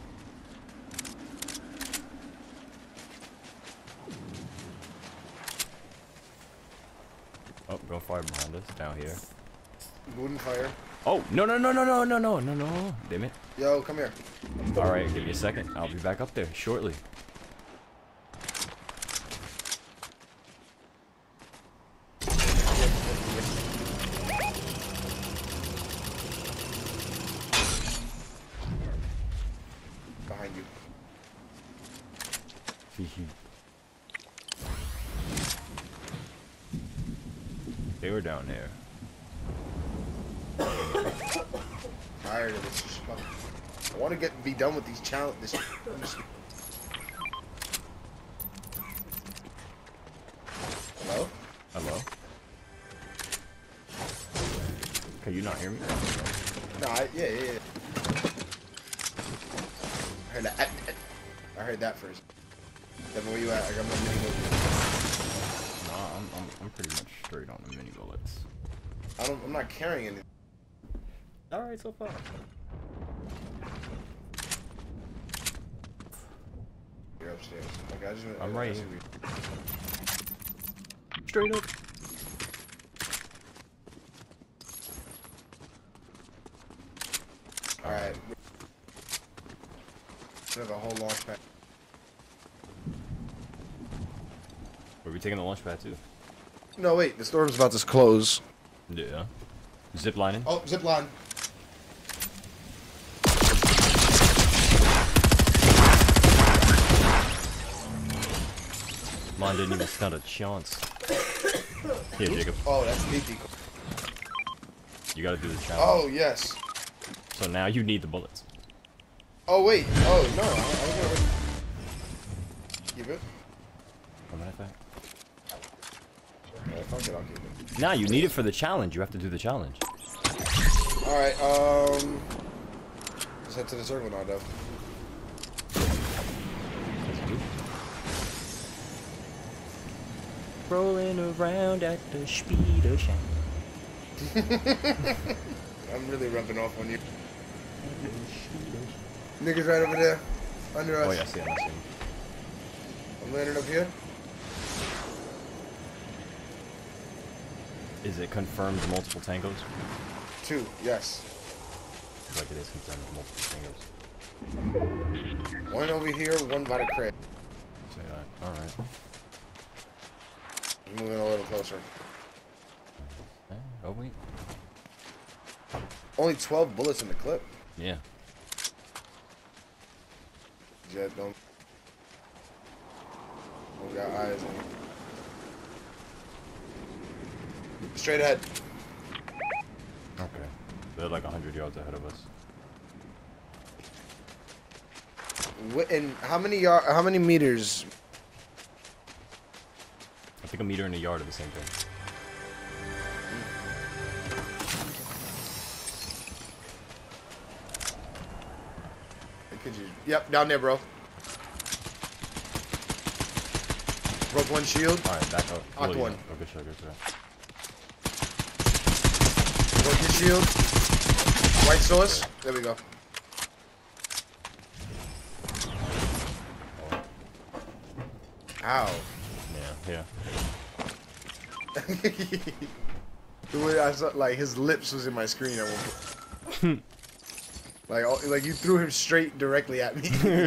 Oh, go fire behind us down here. Wooden fire. Oh, no, no, no, no, no, no, no, no, no. Damn it. Yo, come here. All right, give me a second. I'll be back up there shortly. Behind you. They were down there. Tired of this. Fucking... I want to get be done with these challenges. Hello? Hello? Can you not hear me? No, I, yeah, yeah, yeah. I heard that. I heard that first. Then where you at? I got my mini bullets. Nah, I'm, I'm, I'm pretty much straight on the mini bullets. I don't. I'm not carrying anything. All right, so far. You're upstairs. Okay, I just. I'm I, right I here. Straight up. All right. We have a whole launch pad. Were we taking the launch pad too? No, wait. The storm's about to close. Yeah. Zip lining. Oh, zip line. Mine didn't even stand a chance. Here, Jacob. Oh, that's leaky. You gotta do the challenge. Oh, yes. So now you need the bullets. Oh, wait. Oh, no. I, I was gonna... Keep it. As a matter of fact. Yeah, fuck it. I'll keep it. Nah, you need it for the challenge. You have to do the challenge. Alright, um... let's head to the circle now, Dev. Rolling around at the speed of sound. I'm really rubbing off on you. Niggas right over there. Under us. Oh yeah, I see him, I see him. I'm landing up here. Is it confirmed multiple tangos? Two, yes. Like it is confirmed multiple tangos. One over here, one by the crib. Say that. Alright. Moving a little closer. Oh wait. Only twelve bullets in the clip. Yeah. Jet don't. Don't got eyes on you. Straight ahead. Okay. They're like a hundred yards ahead of us. What, and how many yard? How many meters? I think a meter and a yard are the same thing. Could you? Yep, down there, bro. Broke one shield. All right, back up. Knocked one. Oh, good shot, good shot. Broke his shield. White sauce. There we go. Ow. Yeah, yeah. The way I saw, like his lips was in my screen at one point. Like, all- like you threw him straight directly at me.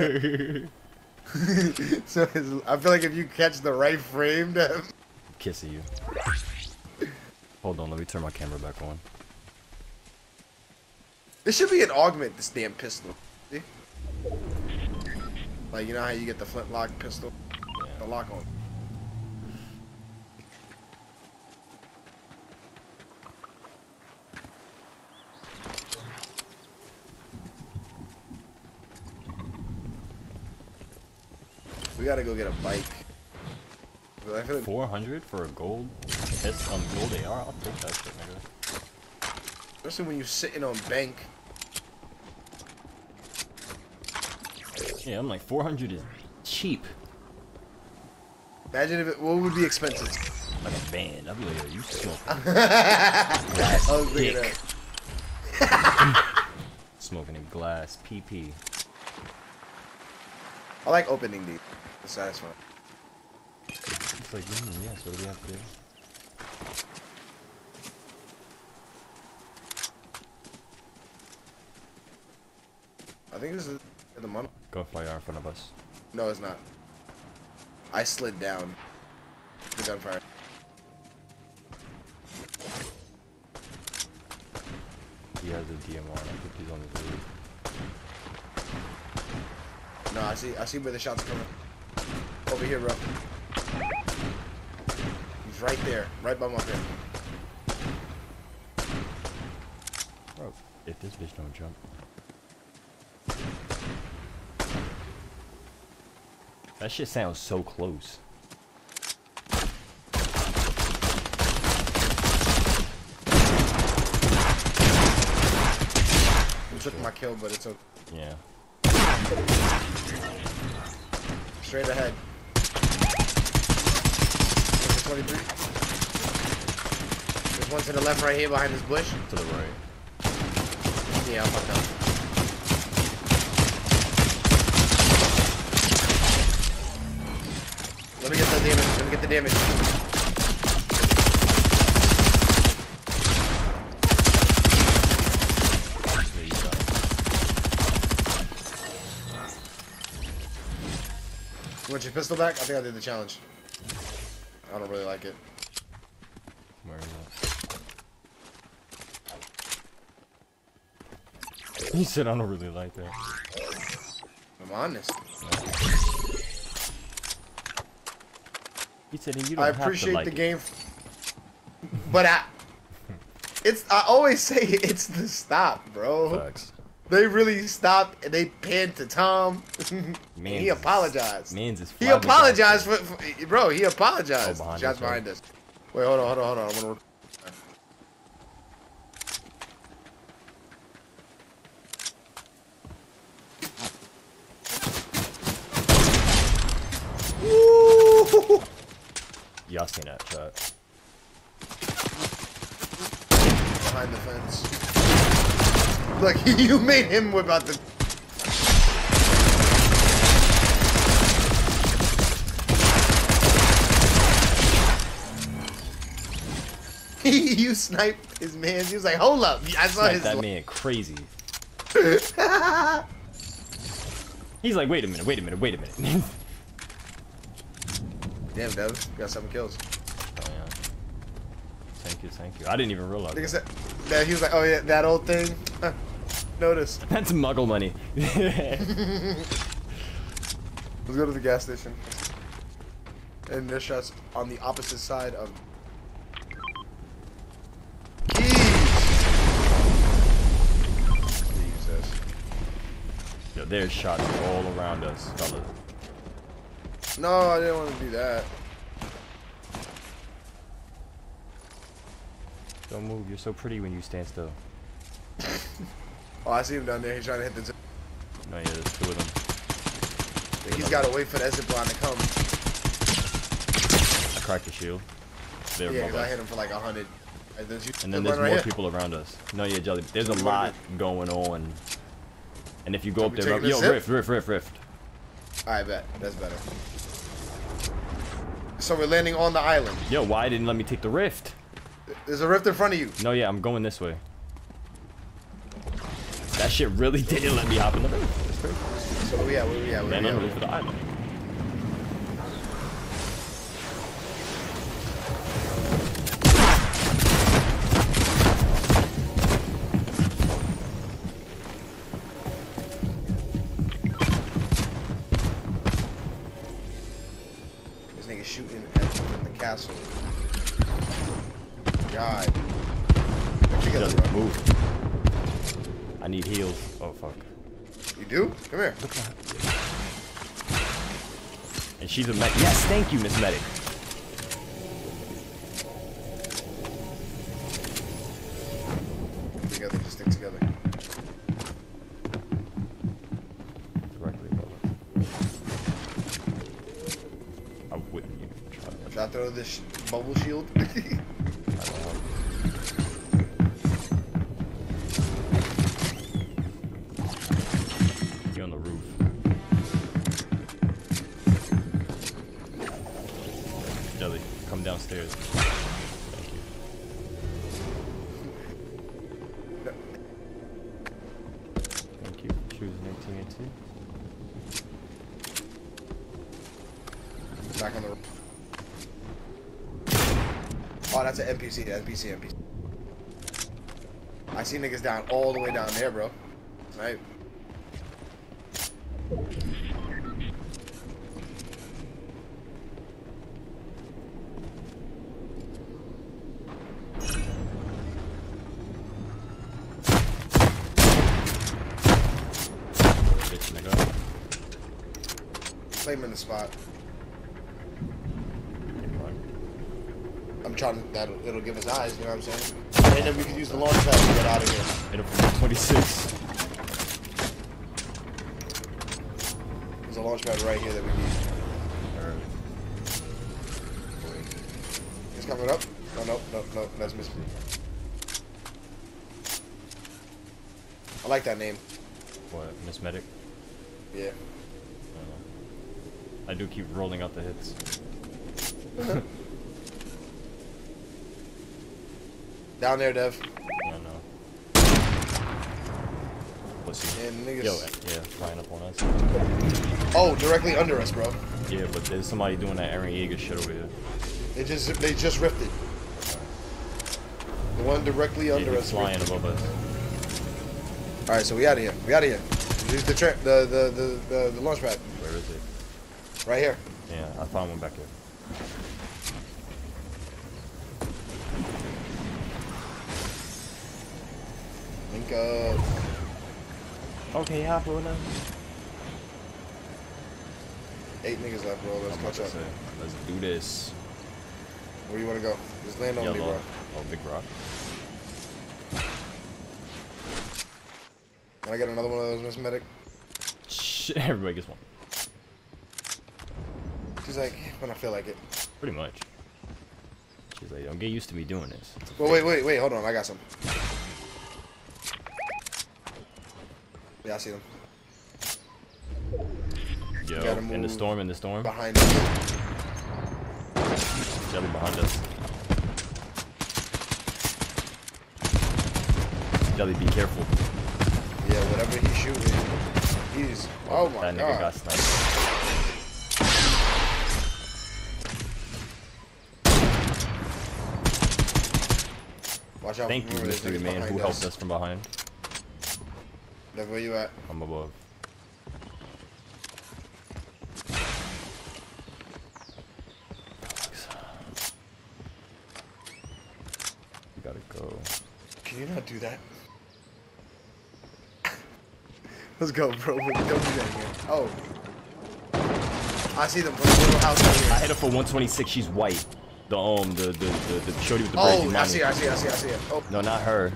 So his, I feel like if you catch the right frame, to Kissing you. Hold on, let me turn my camera back on. this should be an augment. This damn pistol. See? Like you know how you get the flintlock pistol, the lock on. We gotta go get a bike. I feel like four hundred for a gold? That's um, gold A R? I'll take that shit, nigga. especially when you're sitting on bank. Yeah, I'm like, four hundred is cheap. Imagine if it. What would be expensive? Like a van. I'd be like, yo, you smoke. I was thinking dick. that. Smoking a glass P P. I like opening these. It's satisfying. It's like, mm, yes, what do we have to do? I think this is the money. Gunfire in front of us. No, it's not. I slid down the gunfire. He has a D M R. I think he's on the roof. No, I see. I see where the shots are coming. Over here, bro. He's right there, right by my bed. Bro, if this bitch don't jump. That shit sounds so close. He took my kill, but it's okay. Yeah. Straight ahead. twenty-three. There's one to the left right here behind this bush. To the right. Yeah, I'm fucked up. Let me get the damage. Let me get the damage. There you go. You want your pistol back? I think I did the challenge. I don't really like it. Where is it? He said I don't really like that. I'm honest. He said you don't I have to appreciate like the it. game, but I, it's I always say it's the stop, bro. Facts. They really stopped and they panned to Tom. And Mans he is- apologized. Mans is He apologized flabbergasted. for, for, bro. He apologized. Oh, behind Shots us, right? behind us. Wait, hold on, hold on, hold on. I'm gonna. Woo! Y'all seen that shot. Behind the fence. Look, you made him whip out the. You sniped his man. He was like, "Hold up!" I saw Like his. that man crazy. He's like, wait a minute, wait a minute, wait a minute. Damn, Dev, got seven kills. Oh, yeah. Thank you, thank you. I didn't even realize Like I that. said, that he was like, "Oh yeah, that old thing." noticed. That's muggle money. Let's go to the gas station. And this shot's on the opposite side of. Keys! Jesus. Yo, there's shots all around us, fellas. No, I didn't want to do that. Don't move. You're so pretty when you stand still. Oh, I see him down there. He's trying to hit the zip. No, yeah, there's two of them. He's got to wait for that zip line to come. I cracked the shield. They're Yeah, above because I us. hit him for like a hundred. And then, And then there's right more here. people around us. No, yeah, Jelly. There's a lot going on. And if you go Can up we there, take yo, this zip? rift, rift, rift, rift. Alright, bet. That's better. So we're landing on the island. Yo, why didn't let me take the rift? There's a rift in front of you. No, yeah, I'm going this way. That shit really didn't let me hop in the rift. That's crazy. So where we at? Where we at? Where Man, we I'm at? ready for the island. This nigga shooting at the castle. God. Get together, Just bro. move. I need heals. Oh, fuck. You do? Come here. Look at that. And she's a med. Yes, thank you, Miss Medic. Together, just stick together. Directly above us. I wouldn't even try that. Should I throw this sh bubble shield? I don't know. You're on the roof. Jelly, come downstairs. Thank you. Thank you for choosing eighteen eighteen. Back on the roof. Oh, that's an N P C. N P C, N P C. I see niggas down all the way down there, bro. Right? Bitch, nigga. Claim in the spot. You're fine. I'm trying to, that it'll give us eyes, you know what I'm saying? And then we can use the launch pad to get out of here. Hit him from twenty-six. There's a launch pad right here that we need. Alright. It's coming up. No, no, no, no, that's missing. I like that name. What, Miss Medic? Yeah. I don't know. I do keep rolling out the hits. Down there, Dev. I don't know. Pussy. And niggas. Yo, yeah, flying up on us. Oh, directly under us, bro. Yeah, but there's somebody doing that Aaron Yeager shit over here. They just they just rifted. The one directly Yeah, under he's us. flying rifted. above us. All right, so we out of here. We out of here. Use the tra the, the the the the launch pad Where is it? right here. Yeah, I found one back here. Link up. Okay, yeah, bro. Now. Eight niggas left, bro. Let's I'm about catch to up. say, let's do this. Where you want to go? Just land on me, Yellow. bro. Oh, big rock. Can I get another one of those, Miss Medic? Shit, everybody gets one. She's like, when I feel like it. Pretty much. She's like, don't get used to me doing this. Well, wait, wait, wait. Hold on. I got some. Yeah, I see them. Yo, Gotta in the move storm, in the storm. Behind us. Jelly behind us. Jelly, be careful. Yeah, whatever he's shooting, he's. Oh my That nigga god. got sniped. Watch out. Thank you, remember, there's mystery niggas man, behind who us. helped us from behind. Dev, where you at? I'm above. We gotta go. Can you not do that? Let's go, bro. Don't do that again. Oh. I see them from the little house right here. I hit her for one twenty-six. She's white. The um, the the the, the shorty with the braids. Oh, I see her, I see her, I see her, I see her. Oh. No, not her.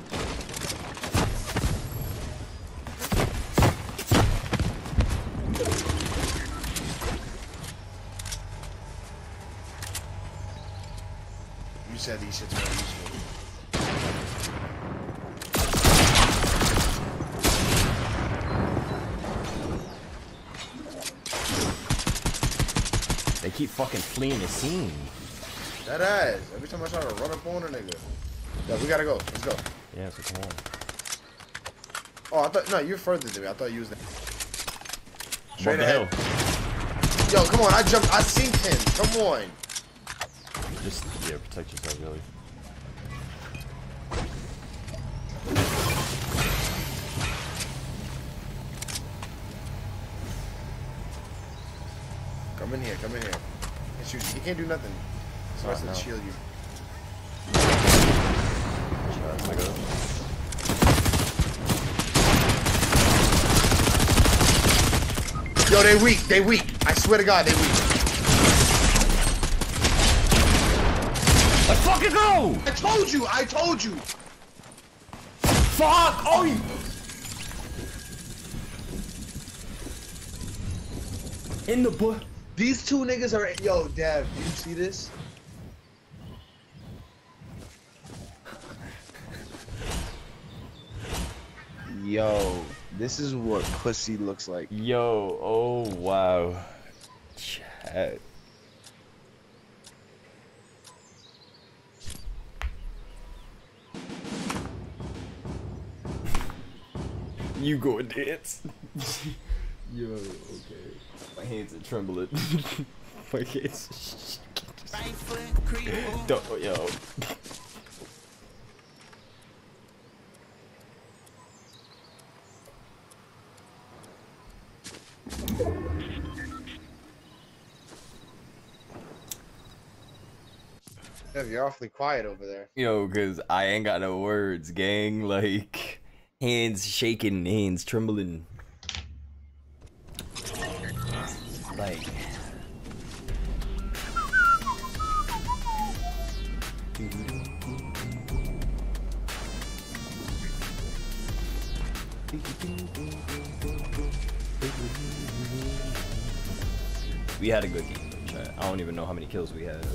You said these shits were useful. They keep fucking fleeing the scene. That ass. Every time I try to run up on a nigga. Yeah, we gotta go. Let's go. Yeah, so come on. Oh, I thought no, you're further than me. I thought you was there. Straight Above ahead. the hill. Yo, come on! I jumped. I synced him. Come on. Just yeah, protect yourself, really. Come in here. Come in here. He can't shoot you. He can't do nothing. So I Oh, said no. shield you. Yo, they weak. They weak. I swear to God, they weak. Let's fucking go! I told you. I told you. Fuck! Oh, you. In the book. These two niggas are. Yo, Dev, do you see this? Yo, this is what pussy looks like. Yo, oh wow. Chat. You go and dance. Yo, okay. My hands are trembling. My hands. Don't, yo. Dev, you're awfully quiet over there. Yo, cause I ain't got no words, gang. Like, hands shaking, hands trembling. Like. We had a good game, chat. I don't even know how many kills we had.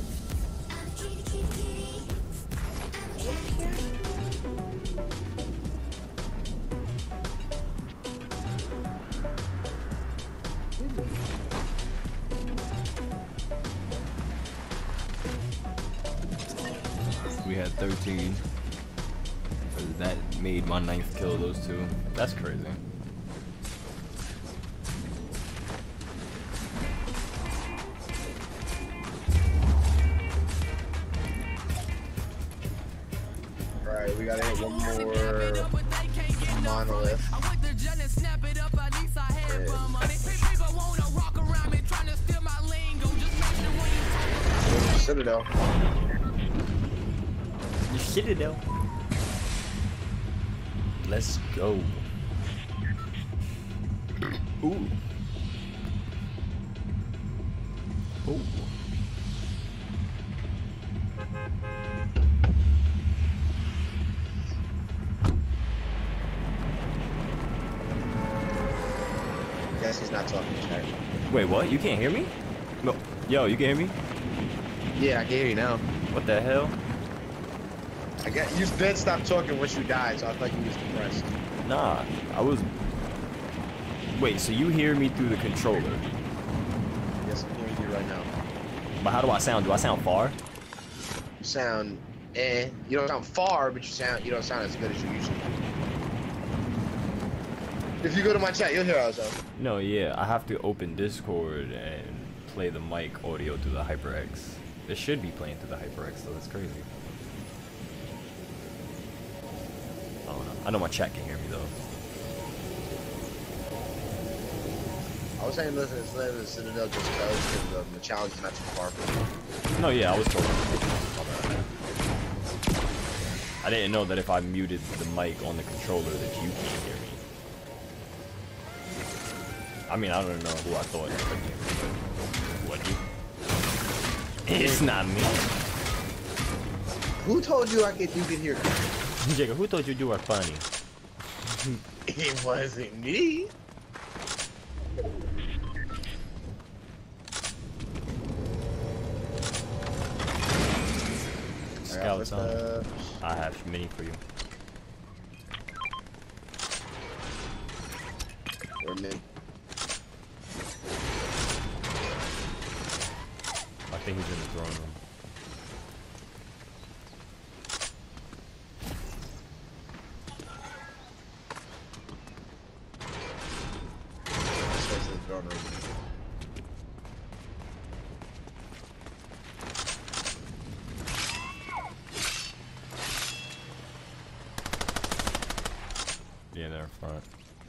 We had thirteen. That made my ninth kill, those two. That's crazy. Alright, we gotta hit one more monolith. And Citadel. You shit it though. Let's go. Ooh. Ooh. Guess he's not talking to chat. Wait, what? You can't hear me? No. Yo, you can hear me? Yeah, I can hear you now. What the hell? I get you then stopped talking once you died, so I thought you was depressed. Nah, I was. Wait, so you hear me through the controller? Yes, I'm hearing you right now. But how do I sound? Do I sound far? You sound eh. You don't sound far, but you sound you don't sound as good as you usually do. If you go to my chat, you'll hear us though. No, yeah, I have to open Discord and play the mic audio through the HyperX. It should be playing through the HyperX though. That's crazy. I don't know. I know my chat can hear me though. I was saying listen, it's in the Citadel just because the, the challenge is not too far from No, yeah, I was told. I didn't know that if I muted the mic on the controller that you can't hear me. I mean, I don't know who I thought. What you? It's not me. Who told you I could you can hear me? Jacob, who told you you were funny? It wasn't me. Skeleton. I have many for you. Or mid. I think he's in the throne room. Straight to the throne room. Yeah, they're in front.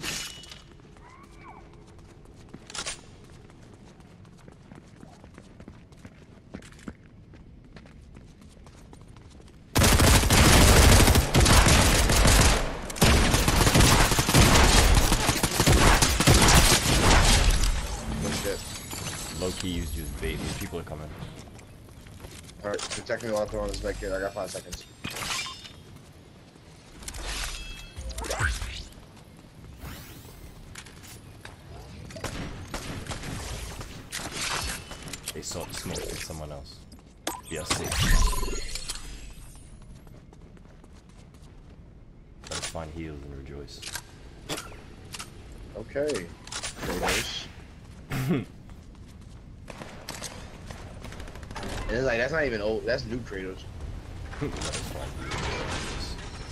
Low key, use just bait. These people are coming. Alright, protect me while I'm throwing this back here. I got five seconds. They saw the smoke with someone else. Yeah, see. Let us find heals and rejoice. Okay. Kratos. And it's like, that's not even old, that's new Kratos. Let us find heals.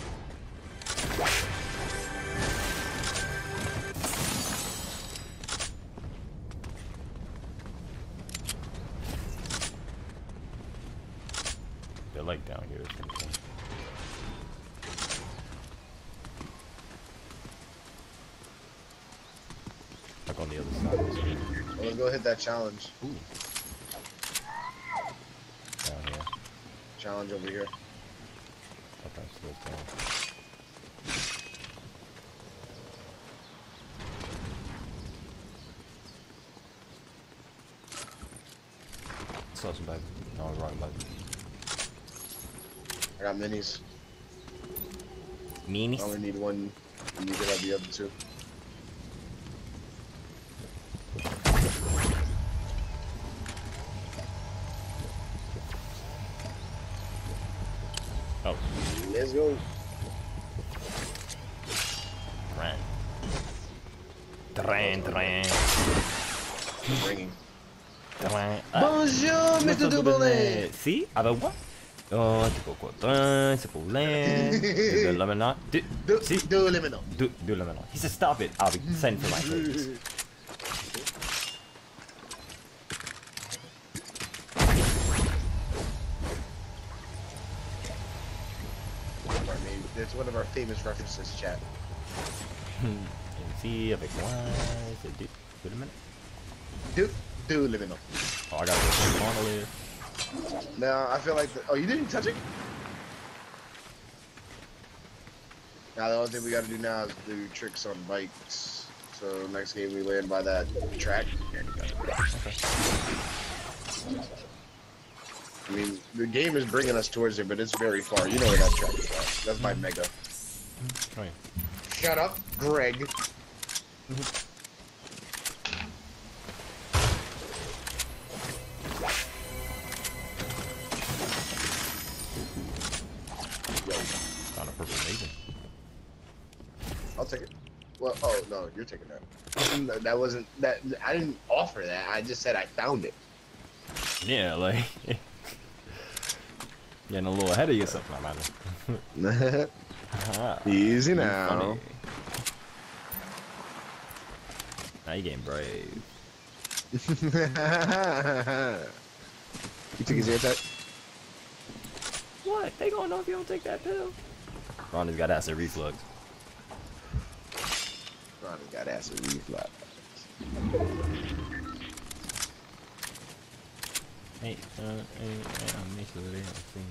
They're like down here. It's pretty cool. Like on the other side of the screen. Well, let's go hit that challenge. Ooh. Down here. Challenge over here. Okay, so it's down. Saw some bag. No, wrong bag. I got minis. Minis? I only need one, and you can have the other two. Oh. Let's go. Tran. Tran, tran. Ringing. Tran. Bonjour, Mister Double. See? Avec moi? Oh, c'est quoi quoi? C'est pour l'air. De la maintenant. See? Do let me know. Do, do la maintenant. He said, stop it. I'll be sent for my face. It's one of our famous references, chat. See, avec moi. C'est do, do la maintenant. Do, do let me know. Oh, I got this monolith. Now, I feel like the, oh, you didn't touch it? Now, the only thing we gotta do now is do tricks on bikes. So, next game we land by that track. Okay. I mean, the game is bringing us towards it, but it's very far. You know where that track is at. That's my mega. Oh, yeah. Shut up, Greg. Found a purple maiden. I'll take it. Well, oh no, you're taking that. That wasn't that. I didn't offer that. I just said I found it. Yeah, like getting a little ahead of yourself, my man. Easy You're now. funny. Now you getting brave. You took his attack? What? They gonna know if you don't take that pill. Ron has got acid reflux. Ronnie got acid reflux. Hey, uh, hey, hey, I'm making it thing.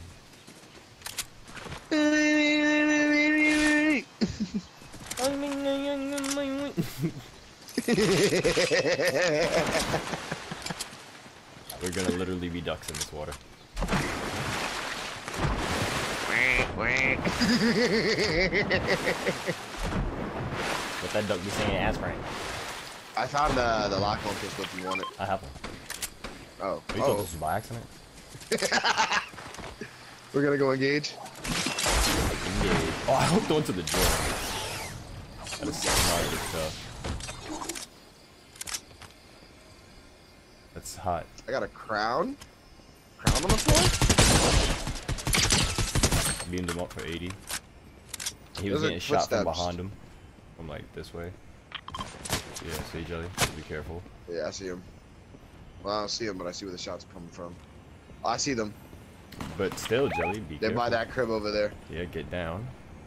We're gonna literally be ducks in this water. What that duck be saying? Ass Frank. I found uh, the lock on pistol if you want it. I have one. Oh. You oh. thought this was by accident? We're gonna go engage. Engage. Oh, I hooked onto the drill. That is smart good stuff. That's hot. I got a crown. Crown on the floor? Beamed him up for eighty. He Those was are getting shot from footsteps. behind him. From like this way. Yeah, see Jelly? Be careful. Yeah, I see him. Well, I don't see him, but I see where the shots are coming from. Oh, I see them. But still, Jelly, be They're careful. by that crib over there. Yeah, get down.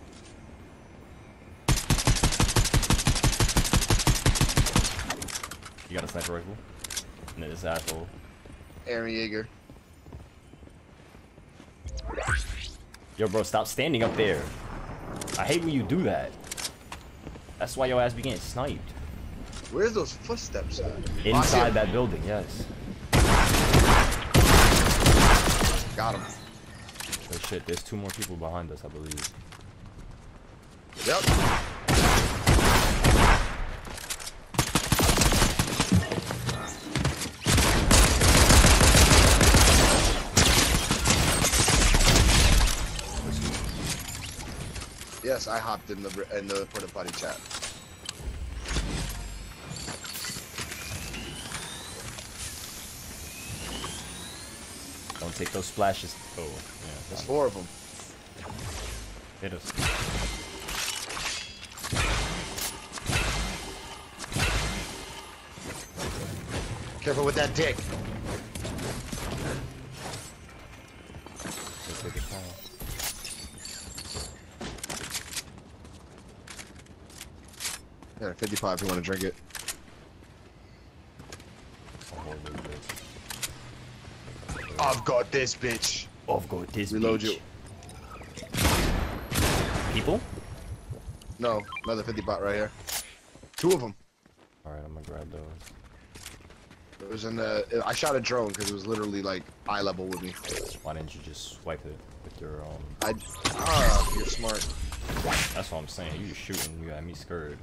You got a sniper rifle? And then this asshole. Aaron Yeager. Yo, bro, stop standing up there. I hate when you do that. That's why your ass be getting sniped. Where's those footsteps at? Inside that building, yes. Got him. Oh shit, there's two more people behind us, I believe. Yep. Yes, I hopped in the in the porta potty chat. Don't take those splashes. Oh, yeah. There's four of them. Hit us. Careful with that dick. Let's take a call. Yeah, fifty-five if you want to drink it. I've got this bitch. I've got this Reload bitch. you. People? No, another fifty bot right here. Two of them. Alright, I'm gonna grab those. It was in the. I shot a drone because it was literally like eye level with me. Why didn't you just swipe it with your um? I. Ah, you're smart. That's what I'm saying. You just shooting. You got me scared.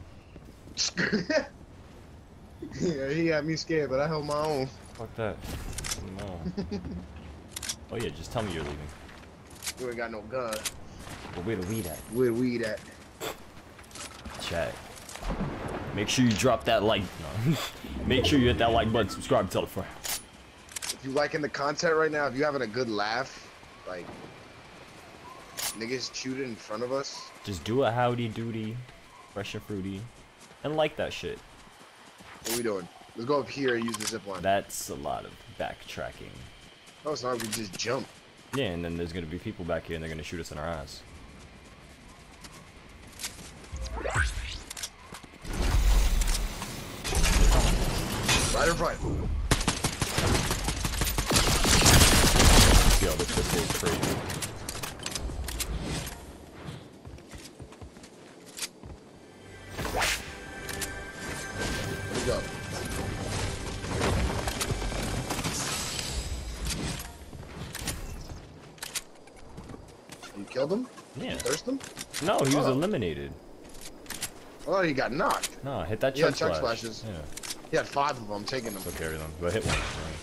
Yeah, he got me scared, but I held my own. Fuck that. No. Oh yeah, just tell me you're leaving. You ain't got no gun. But where the weed at? Where the weed at? Chat. Make sure you drop that like. No. Make sure you hit that like button. Subscribe. Tell a friend. If you liking the content right now, if you having a good laugh, like niggas chewed it in front of us. Just do a howdy doody, fresh and fruity, and like that shit. What we doing? Let's go up here and use the zip line. That's a lot of backtracking. No, it's not. We just jump. Yeah, and then there's gonna be people back here and they're gonna shoot us in our ass. Right in front. Yo, this pistol is crazy. Here we go. You killed him? Yeah. Thirst him? No, he was Oh. eliminated. Oh, he got knocked. No, hit that Yeah, chug chug splash. splashes. Yeah, He had five of them. I'm taking them. so carry them. But hit one.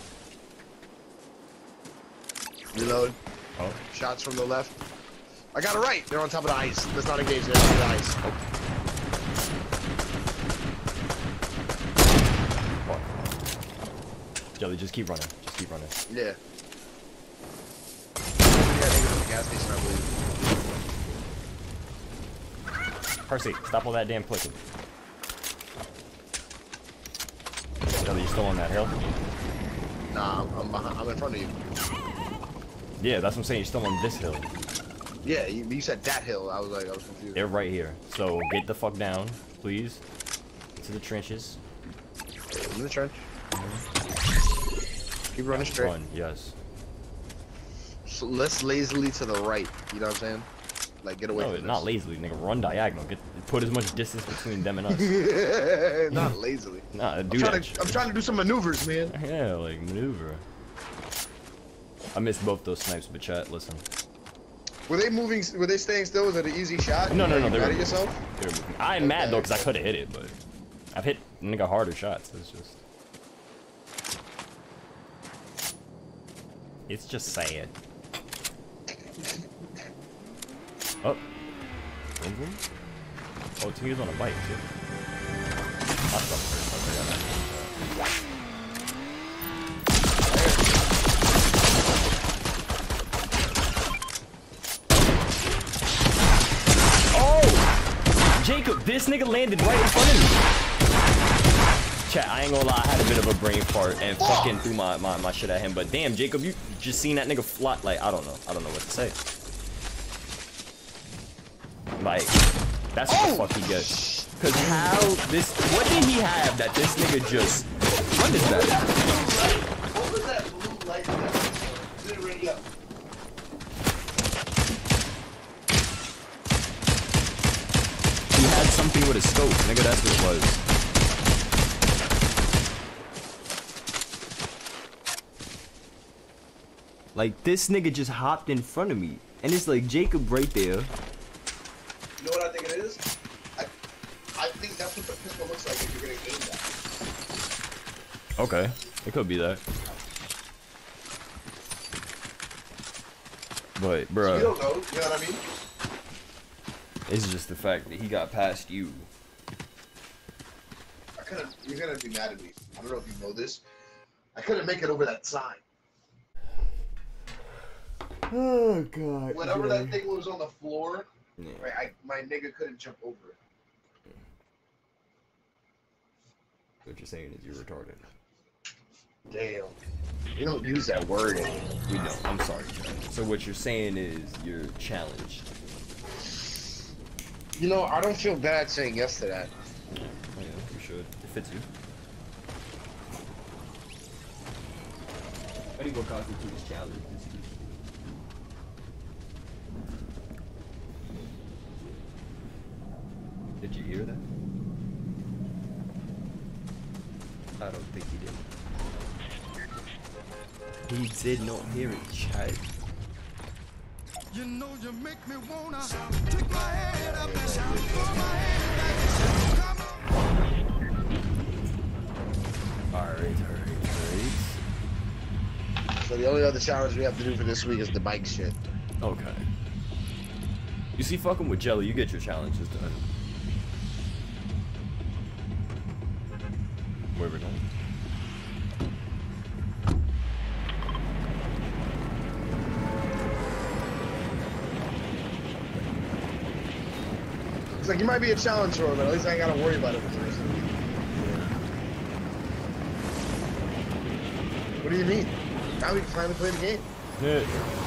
Reload. Oh, Shots from the left. I got it right. They're on top of the ice. Let's not engage. They're on top of the ice. fuck. Jelly, just keep running. Just keep running. Yeah. Yeah, they go to the gas station, I believe. Percy, stop all that damn clicking. Jelly, you still on that hill? Nah, I'm, I'm, behind, I'm in front of you. Yeah, that's what I'm saying. You're still on this hill. Yeah, you, you said that hill. I was like, I was confused. They're right here. So get the fuck down, please. Into the trenches. In the trench. Keep running straight. Run, yes. So less lazily to the right. You know what I'm saying? Like get away No, from not this. lazily, nigga. Run diagonal. Get put as much distance between them and us. Not lazily. Nah, do I'm trying, that. to, I'm trying to do some maneuvers, man. Yeah, like maneuver. I missed both those snipes, but chat, listen. Were they moving? Were they staying still? Was it an easy shot? No, no, no. You They mad were at yourself? They were moving. I'm mad though, because I could have hit it, but I've hit nigga harder shots. It's just. It's just sad. Oh. Boom, boom. Oh, two years on a bike, too. That's up first. Okay, got that. Oh! Jacob, this nigga landed right in front of me. Chat, I ain't gonna lie, I had a bit of a brain fart and fucking threw my, my, my shit at him. But damn, Jacob, you just seen that nigga fly. Like, I don't know. I don't know what to say. Like, that's what the fuck he gets. Cause how this, what did he have that this nigga just, what is that? What was that blue light that did it ring up? He had something with a scope, nigga, that's what it was. Like, this nigga just hopped in front of me. And it's like Jacob right there. You know what I think it is? I, I think that's what the pistol looks like if you're gonna aim that. Okay, it could be that. But, You bruh, don't know, you know what I mean? it's just the fact that he got past you. I couldn't, you're gonna be mad at me. I don't know if you know this. I couldn't make it over that sign. Oh, God. Whenever that thing was on the floor, Yeah. right, I, my nigga couldn't jump over it. What you're saying is you're retarded. Damn. We don't use that word anymore. We don't. I'm sorry, John. So what you're saying is you're challenged. You know, I don't feel bad saying yes to that. Oh, yeah, you should. It fits you. I think what constitutes challenge is Did you hear that? I don't think he did. He did not hear it, child. You know you make me wanna take my head up and throw my head back. Come on. Alright, alright, alright. So the only other challenge we have to do for this week is the bike shit. Okay. You see, fucking with Jelly, you get your challenges done. Where we going? It's like, you might be a challenge for him, but at least I ain't gotta worry about it for the rest of the week. What do you mean? Now we can finally play the game. Yeah.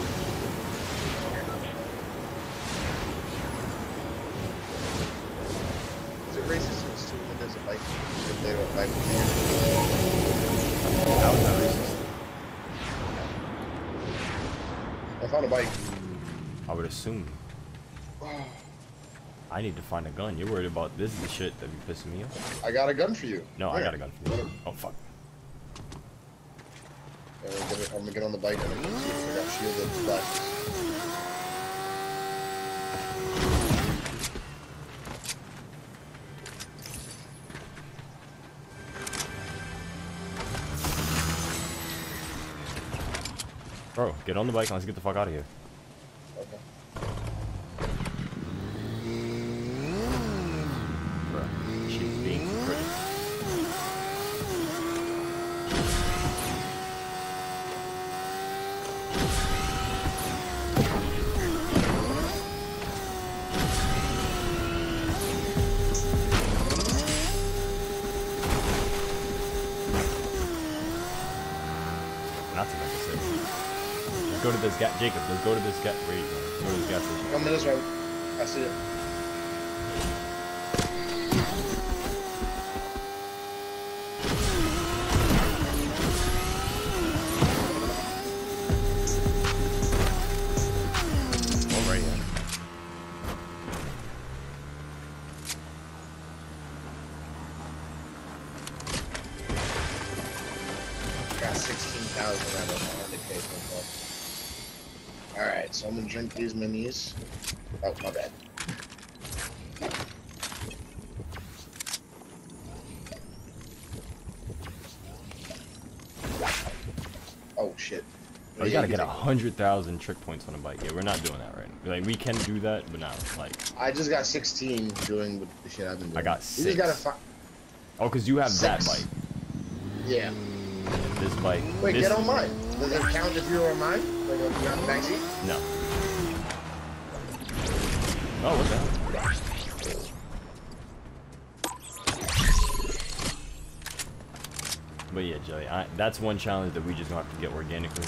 Is it racist to assume that there's a bike? If they don't bike with That was not racist. I found a bike. I would assume. I need to find a gun. You're worried about this is the shit that be pissing me off. I got a gun for you. No, I Here. got a gun for you. Oh, fuck. I'm gonna get, it, I'm gonna get on the bike and I'm gonna see if I got shielded flashes. Bro, get on the bike and let's get the fuck out of here. Okay. Bro, she's being pretty. Not to make a sense. Let's go to this gas. Jacob, let's go to this gas. Where are you going? Let's go to this gas station. Come this way. I see it. got sixteen thousand out of one hundred K so far. Alright, so I'm gonna drink these minis. Oh, my bad. Oh, shit. Oh, you gotta get a hundred thousand trick points on a bike. Yeah, we're not doing that right. Like we can do that, but not like. I just got sixteen doing the shit I've been doing. I got six. You just gotta find. Oh, cause you have Six. that bike. Yeah. This bike. Wait, this... get on mine. Does it count if you were on mine? Like on the backseat? No. Oh, what the hell? But yeah, Joey, I, that's one challenge that we just don't have to get organically.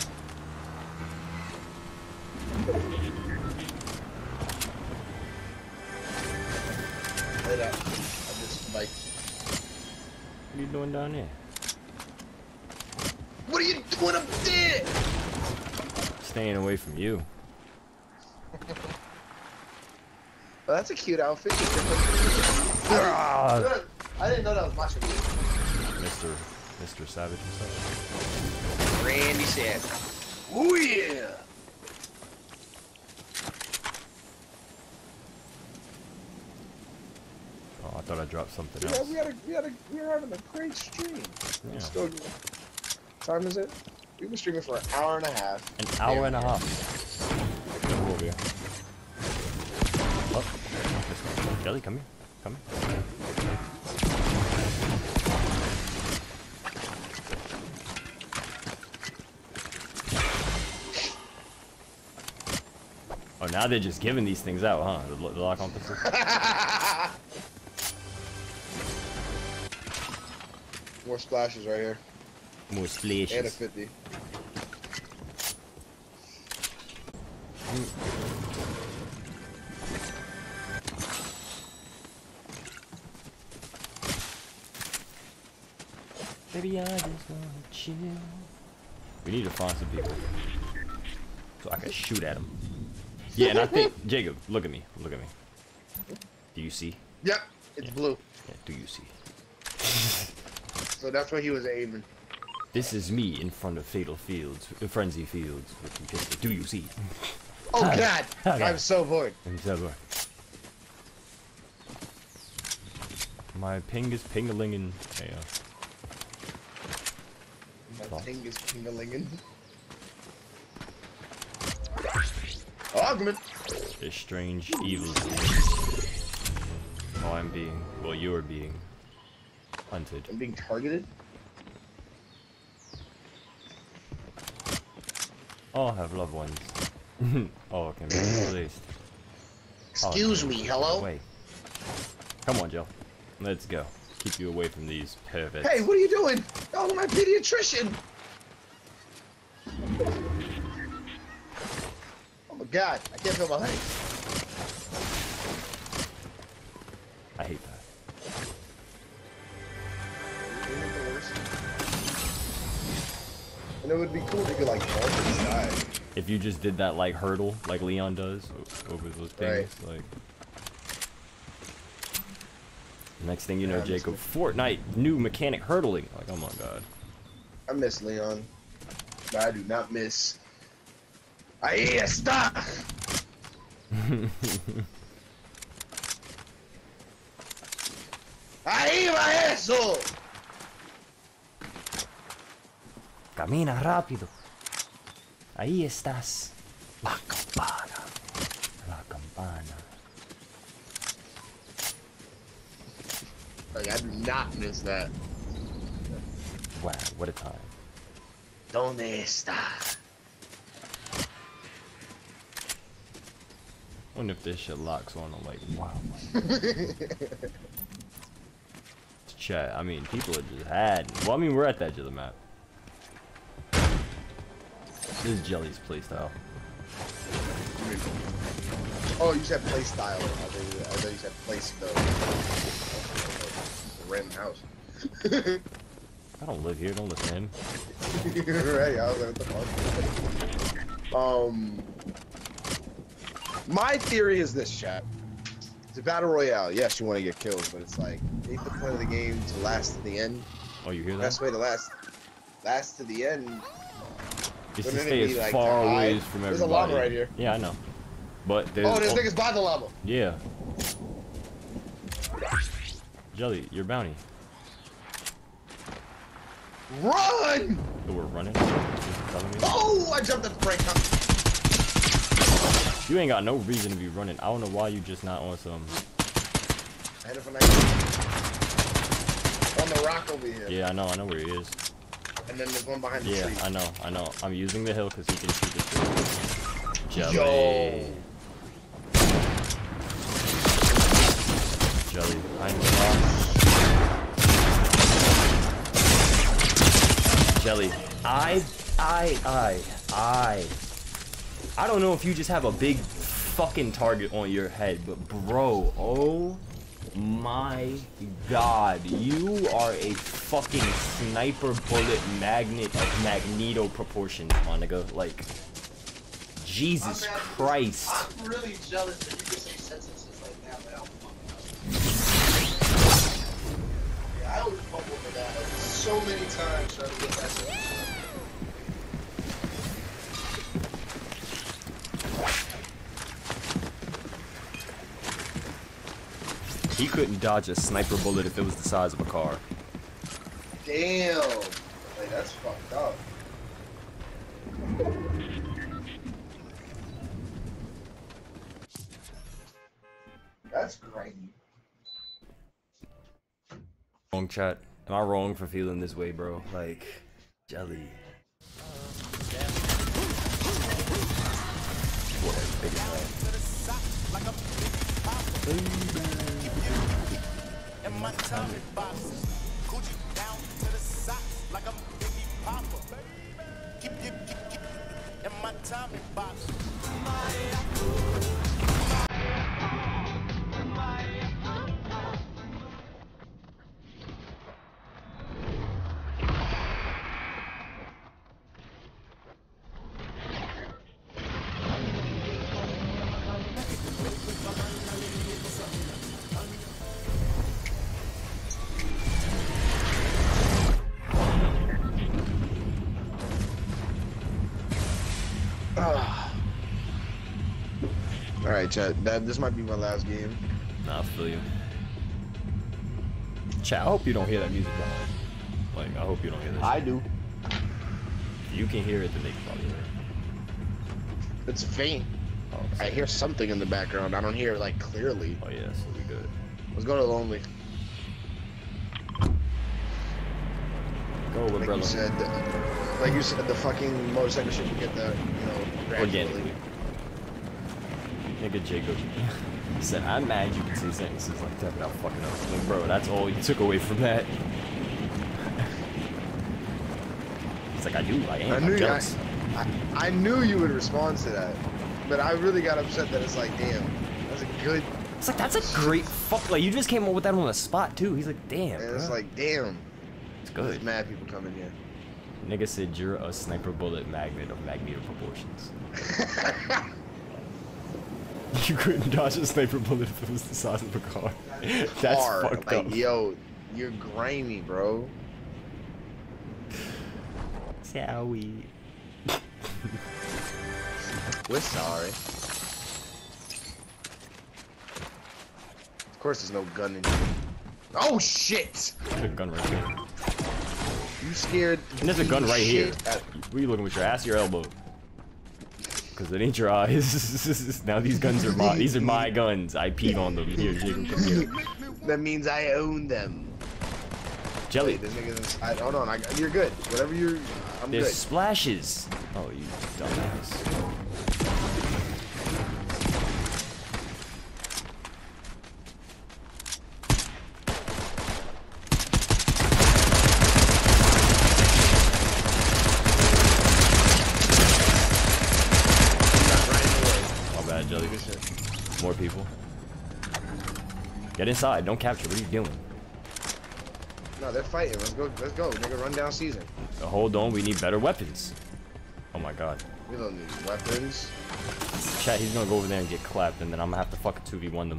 Wait up. I just like. What are you doing down there? What are you doing up there? Staying away from you. Well, that's a cute outfit. Ah, I didn't know that was much of you. Mister Mister Savage himself. Randy Savage. Oh yeah. Oh, I thought I dropped something Yeah, else. we had a, we had a, we were having a great stream. Yeah. Still, what time is it? We've been streaming for an hour and a half. An hour Damn. and a half. Come over here. Oh, Jelly, come here. Come here. Oh, now they're just giving these things out, huh? The, the lock-on pistol. More splashes right here. More And a splashes. fifty. Baby, I just wanna chill. We need to find some people so I can shoot at them. Yeah, and I think Jacob, look at me, look at me. Do you see? Yep, it's Yeah. blue. Yeah, do you see? So that's where he was aiming. This is me in front of fatal fields, uh, frenzy fields with the pistol. Do you see? Oh God, Okay. I'm so bored. And so do I. My ping is ping-a-lingin'. Hey, uh, My thing is ping-a-lingin'. Augment. there's strange evils here. Oh, I'm being, well, you are being hunted. I'm being targeted. All have loved ones. Oh, can be released. Excuse me, hello? Wait. Come on, Joe. Let's go. Keep you away from these perverts. Hey, what are you doing? Oh, my pediatrician. Oh my God, I can't feel my leg. I hate that. And it would be cool if you could like bump inside. If you just did that like hurdle, like Leon does o- over those things, like. Next thing you know, Yeah, Jacob, Fortnite new mechanic hurdling. Like, oh my God. I miss Leon, but I do not miss. Ahí está. Ahí va eso. Camina rápido. Ahí estás. La campana. La campana. Like I do not miss that. Wow, what a time. ¿Dónde está? Wonder if this shit locks on. I'm like, wow. Chat. I mean, people are just had. Well, I mean, we're at the edge of the map. This is Jelly's playstyle. Oh, you said play style. I thought you, I thought you said place though. Random house. I don't live here. Don't listen to him. Right, I was like, what the fuck? Um, my theory is this, chat. It's a battle royale. Yes, you want to get killed, but it's like, ain't the point of the game to last to the end? Oh, you hear that? Best way to last. last to the end. It's to Wouldn't it stay as be, like, far to away hide? from There's everybody. a lava right here. Yeah, I know. But there's Oh, this oh, nigga's by the lava. yeah. Jelly, your bounty. Run! So we're running. You're telling me? Oh, I jumped at the break. You ain't got no reason to be running. I don't know why you just not on some. I hit it from on the rock over here. Yeah, I know. I know where he is. And then there's one behind the Yeah, tree. I know. I know. I'm using the hill because he can shoot the tree. Jelly. Yo. Jelly. I ain't gonna lie. Jelly. I, I, I, I. I don't know if you just have a big fucking target on your head, but bro, oh my god, you are a fucking sniper bullet magnet of Magneto proportions, my nigga. Like, Jesus Christ. I'm really jealous that you can say sentences like that without fucking up. Yeah, I always fumble for that. Like, so many times trying to get that sentence. He couldn't dodge a sniper bullet if it was the size of a car. Damn. Like, that's fucked up. That's crazy. Wrong chat. Am I wrong for feeling this way, bro? Like, Jelly. Whatever, big as hell. And my tummy boxes, Gucci down to the socks like I'm Biggie Papa. Keep, keep, keep, keep. And my tummy boxes. Alright, chat. That this might be my last game. Nah, I feel you. Chat, I hope you don't hear that music going. Like, I hope you don't hear this. I do. If you can hear it, then they can probably hear it. It's faint. Oh, I hear something in the background. I don't hear it like clearly. oh yeah, so we good. Let's go to Lonely. Go with Like brother. you said, the, like you said, the fucking motorcycle shit will get that, you know, gradually. Organically. Nigga Jacob said, I'm mad you can say sentences like that without fucking up. Like, bro, that's all you took away from that. It's like, I do, I am, I I'm knew you, I, jealous. I, I knew you would respond to that, but I really got upset that it's like, damn, that's a good. It's like, that's a great fuck, like, you just came up with that on the spot, too. He's like, damn, And bro. it's like, damn. It's There's good. mad people coming here. Nigga said, you're a sniper bullet magnet of Magneto proportions. You couldn't dodge a sniper bullet if it was the size of a car. That's Hard. fucked like, up. yo, you're grimy, bro. Sorry. We're sorry. Of course, there's no gun in here. Oh shit! There's a gun right here. You scared? And there's a gun right here. shit out- What are you looking with, your ass or your elbow? Because it ain't your eyes. Now these guns are my these are my guns. I peed on them. Here, Jacob, come here. That means I own them. Jelly. Wait, this nigga's inside. Hold on, I, you're good. Whatever you're, I'm There's good. splashes. Oh, you dumbass. My bad, Jelly. Good shit. More people. Get inside. Don't capture. What are you doing? No, they're fighting. Let's go. Let's go. Nigga, run down season. Uh, Hold on. We need better weapons. Oh my god. We don't need weapons. Chat, he's gonna go over there and get clapped, and then I'm gonna have to fucking two v one them.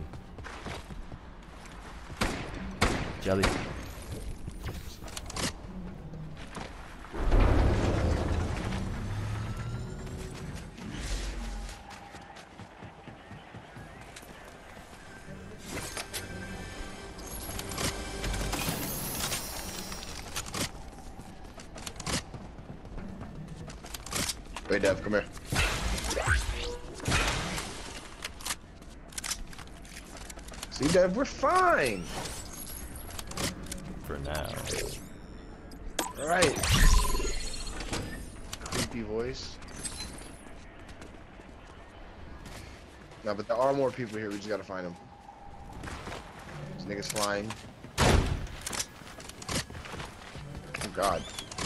Jelly. Wait, Dev, come here. See, Dev, we're fine. For now. All right. Creepy voice. No, but there are more people here. We just gotta find them. This nigga's flying. Oh God.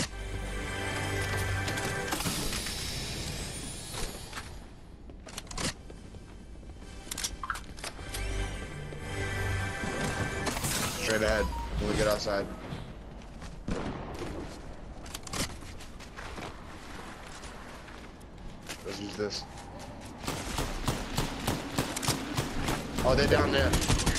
Straight ahead when we get outside. Let's use this. Oh, they're down there.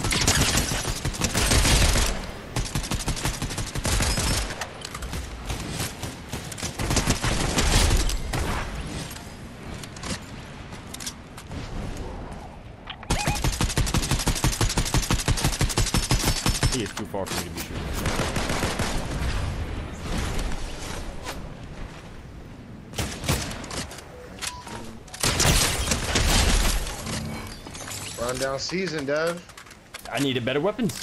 He is too far for me to be shooting. Run down season, Dev. I needed better weapons.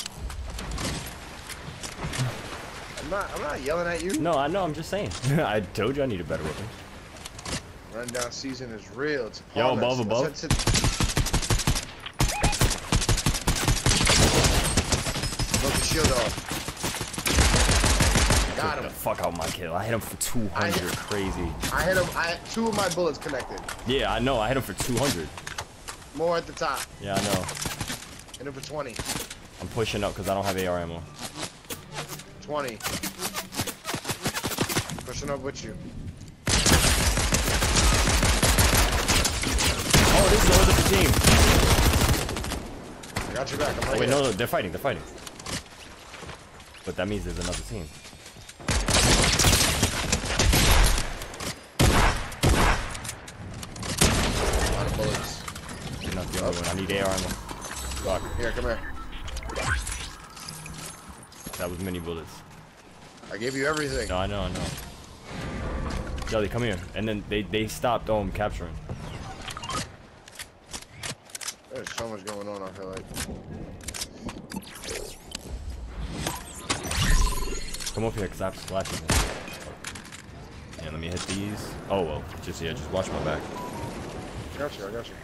I'm not. I'm not yelling at you. No, I know. I'm just saying. I told you I needed better weapons. Run down season is real. It's Yo, upon above, us. above. Let's head to- Broke the shield off. Got Get him. the fuck out my kill. I hit him for two hundred. Crazy. I hit him. I two of my bullets connected. Yeah, I know. I hit him for two hundred. More at the top. Yeah, I know. Hit him for twenty. I'm pushing up because I don't have A R ammo. twenty. Pushing up with you. Oh, this is another team. I got your back. I'm Oh, right wait, here. no, no, they're fighting. They're fighting. But that means there's another team. A lot of bullets. You're not the only one. I need A R ammo. Fuck. Here, come here. That was many bullets. I gave you everything. No, I know, I know. Jelly, come here. And then they, they stopped um capturing. There's so much going on, I feel like. Come up here because I have splashes. Yeah, let me hit these. Oh, well. Just, yeah, just watch my back. I got you, I got you.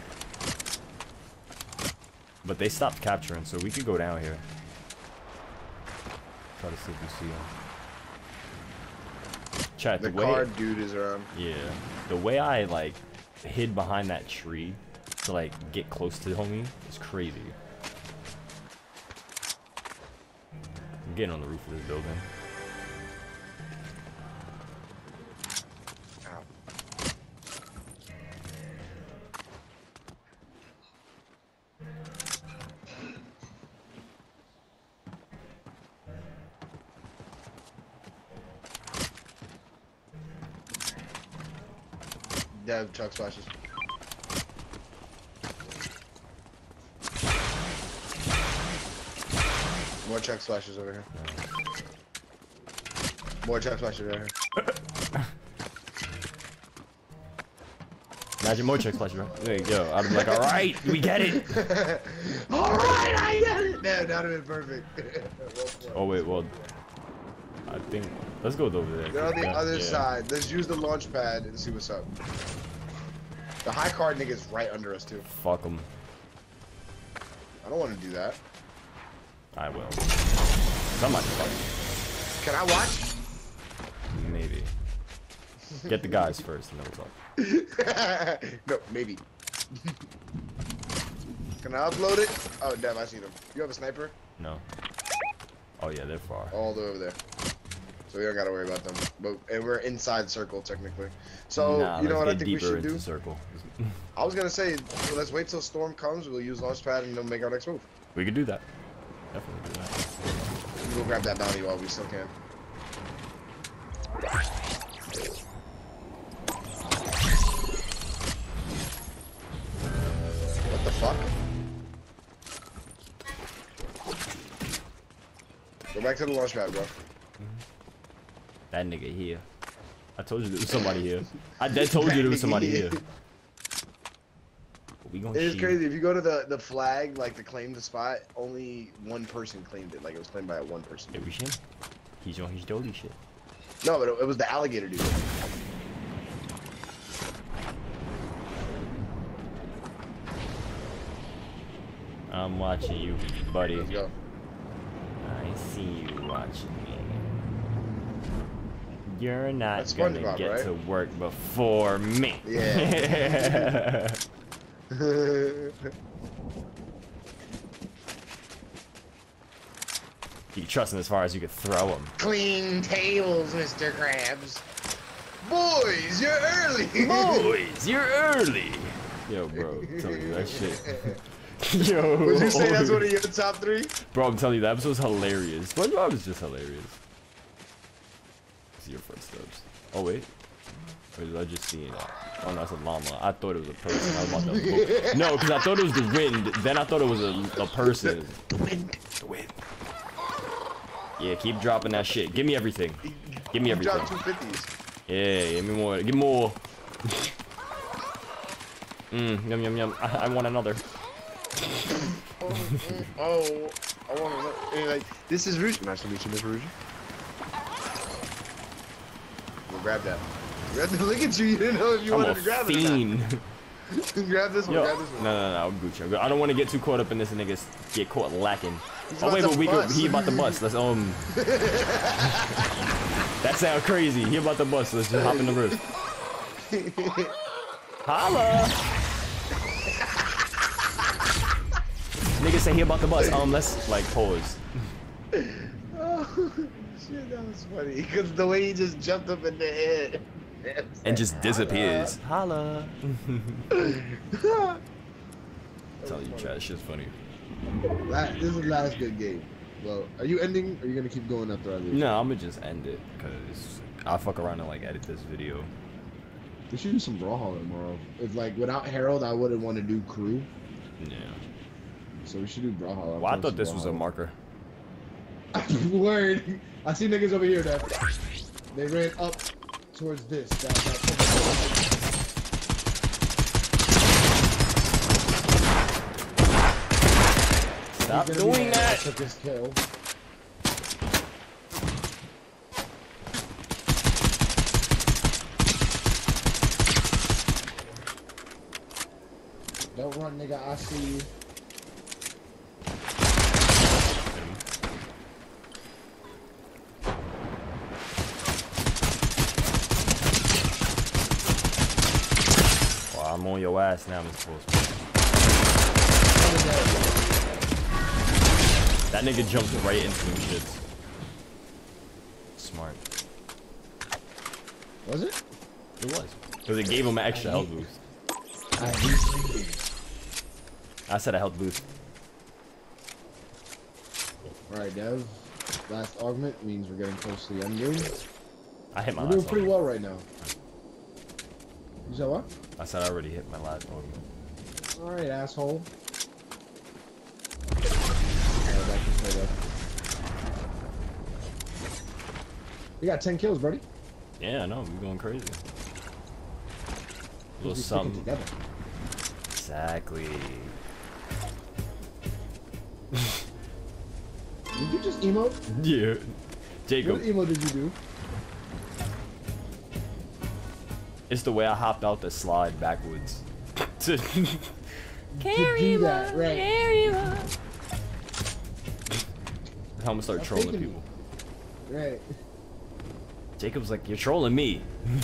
But they stopped capturing, so we could go down here. Try to see if we see them. Chat, the, The way... card dude is around. Yeah. The way I, like, hid behind that tree to, like, get close to the homie is crazy. I'm getting on the roof of this building. Ow. Dev, chuck splashes. More chuck splashes over here. More chuck splashes over here. Imagine more check splashes, right? There you go. I'd be like, alright, we get it! Alright, I get it! No, that would have been perfect. Oh, wait, well... I think... Let's go over there. They're on the Yeah, other yeah. side. Let's use the launch pad and see what's up. The high card nigga's right under us, too. Fuck them. I don't want to do that. I will. Somebody fuck. Can I watch? Maybe. Get the guys first and then we'll talk. No, maybe. Can I upload it? Oh, damn, I see them. You have a sniper? No. Oh yeah, they're far. All the way over there. So we don't gotta worry about them. But and we're inside circle technically. So Nah, you know let's what I get think we deeper should into do? Circle. I was gonna say, well, let's wait till storm comes. We'll use launchpad and then make our next move. We could do that. Definitely do that. We'll grab that bounty while we still can. What the fuck? Go back to the launch pad, bro. That nigga here. I told you there was somebody here. I dead told you there was somebody here. We gonna It is shoot. crazy. If you go to the the flag, like to claim the spot, only one person claimed it. Like it was claimed by one person. Yeah, we should. He's on his dolly shit. No, but it, it was the alligator dude. I'm watching you, buddy. Let's go. I see you watching me. You're not That's gonna SpongeBob, get right? to work before me. Yeah. You trust him as far as you could throw him. Clean tables, Mister Krabs. Boys, you're early. Boys, you're early. Yo, bro, I'm telling you that shit. Yo. Would you say that's one of your top three? Bro, I'm telling you, that episode's hilarious. SpongeBob is just hilarious. See your footsteps. Oh, wait. Or did I just see it? Oh, no, that's a llama. I thought it was a person. I was about to book. No, because I thought it was the wind. Then I thought it was a, a person. The wind. The wind. Yeah, keep dropping that shit. Give me everything. Give me everything. Drop two fifties. Yeah, give me more. Give me more. Mmm, yum, yum, yum. I, I want another. Oh, mm, oh, I want to know. Like, this is Rouge. Nice to meet you, Miss Rouge. We'll grab that. Grab the, look at you. You didn't know if you I'm wanted a to grab fiend. it. Grab this one. Yo, Grab this one. no, no, no, I'm Gucci. I'm good. I don't want to get too caught up in this and niggas get caught lacking. He's Oh about wait, to but we could, bust. he about to bust. Let's um. That sound crazy. He about to bust. Let's just hop in the roof. Holla. Niggas say he about to bust. Um, let's like pause. Oh, shit, that was funny. Because the way he just jumped up in the head. And just disappears. Holla. Tell you, Chad, shit's funny. Last, this is the last good game. Well, are you ending? Or are you gonna keep going after I leave? No, I'm gonna just end it because I'll fuck around and like edit this video. We should do some Brawlhalla tomorrow. If like without Harold, I wouldn't want to do crew. Yeah. So we should do Brawlhalla. Well, I thought this was a marker. Word. I see niggas over here that they ran up towards this. That, that Stop He's gonna be doing the one that. Took his kill. Don't run, nigga. I see you. Well, I'm on your ass now, Mister Postman. That nigga jumped right into them shits. Smart. Was it? It was. Because it gave him an extra health boost. I hate you. I said a health boost. Alright, Dev. Last augment means we're getting close to the end game. I hit my We're last doing pretty augment. well right now. You said what? I said I already hit my last augment. Alright, asshole. Alright, back this way, Dev. You got ten kills, buddy. Yeah, I know. We're going crazy. A We little sticking something. together. Exactly. Did you just emote? Yeah. Jacob. What emo did you do? It's the way I hopped out the slide backwards. to Carry do that, right? I'm gonna start I'm trolling thinking- people. Right. Jacob's like, you're trolling me.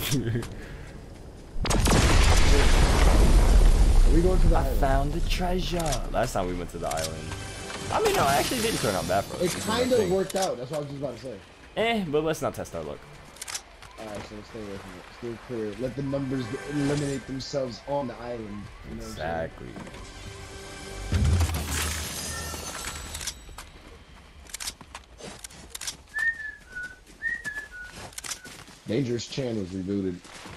Are we going to the I island? found the treasure. Last time we went to the island. I mean, no, it actually didn't turn out bad for us. It This is kind the of thing. worked out. That's what I was just about to say. Eh, but let's not test our luck. Alright, so stay away from it. Stay clear. Let the numbers eliminate themselves on the island. You know what I'm saying? Exactly. Dangerous Chan was rebooted.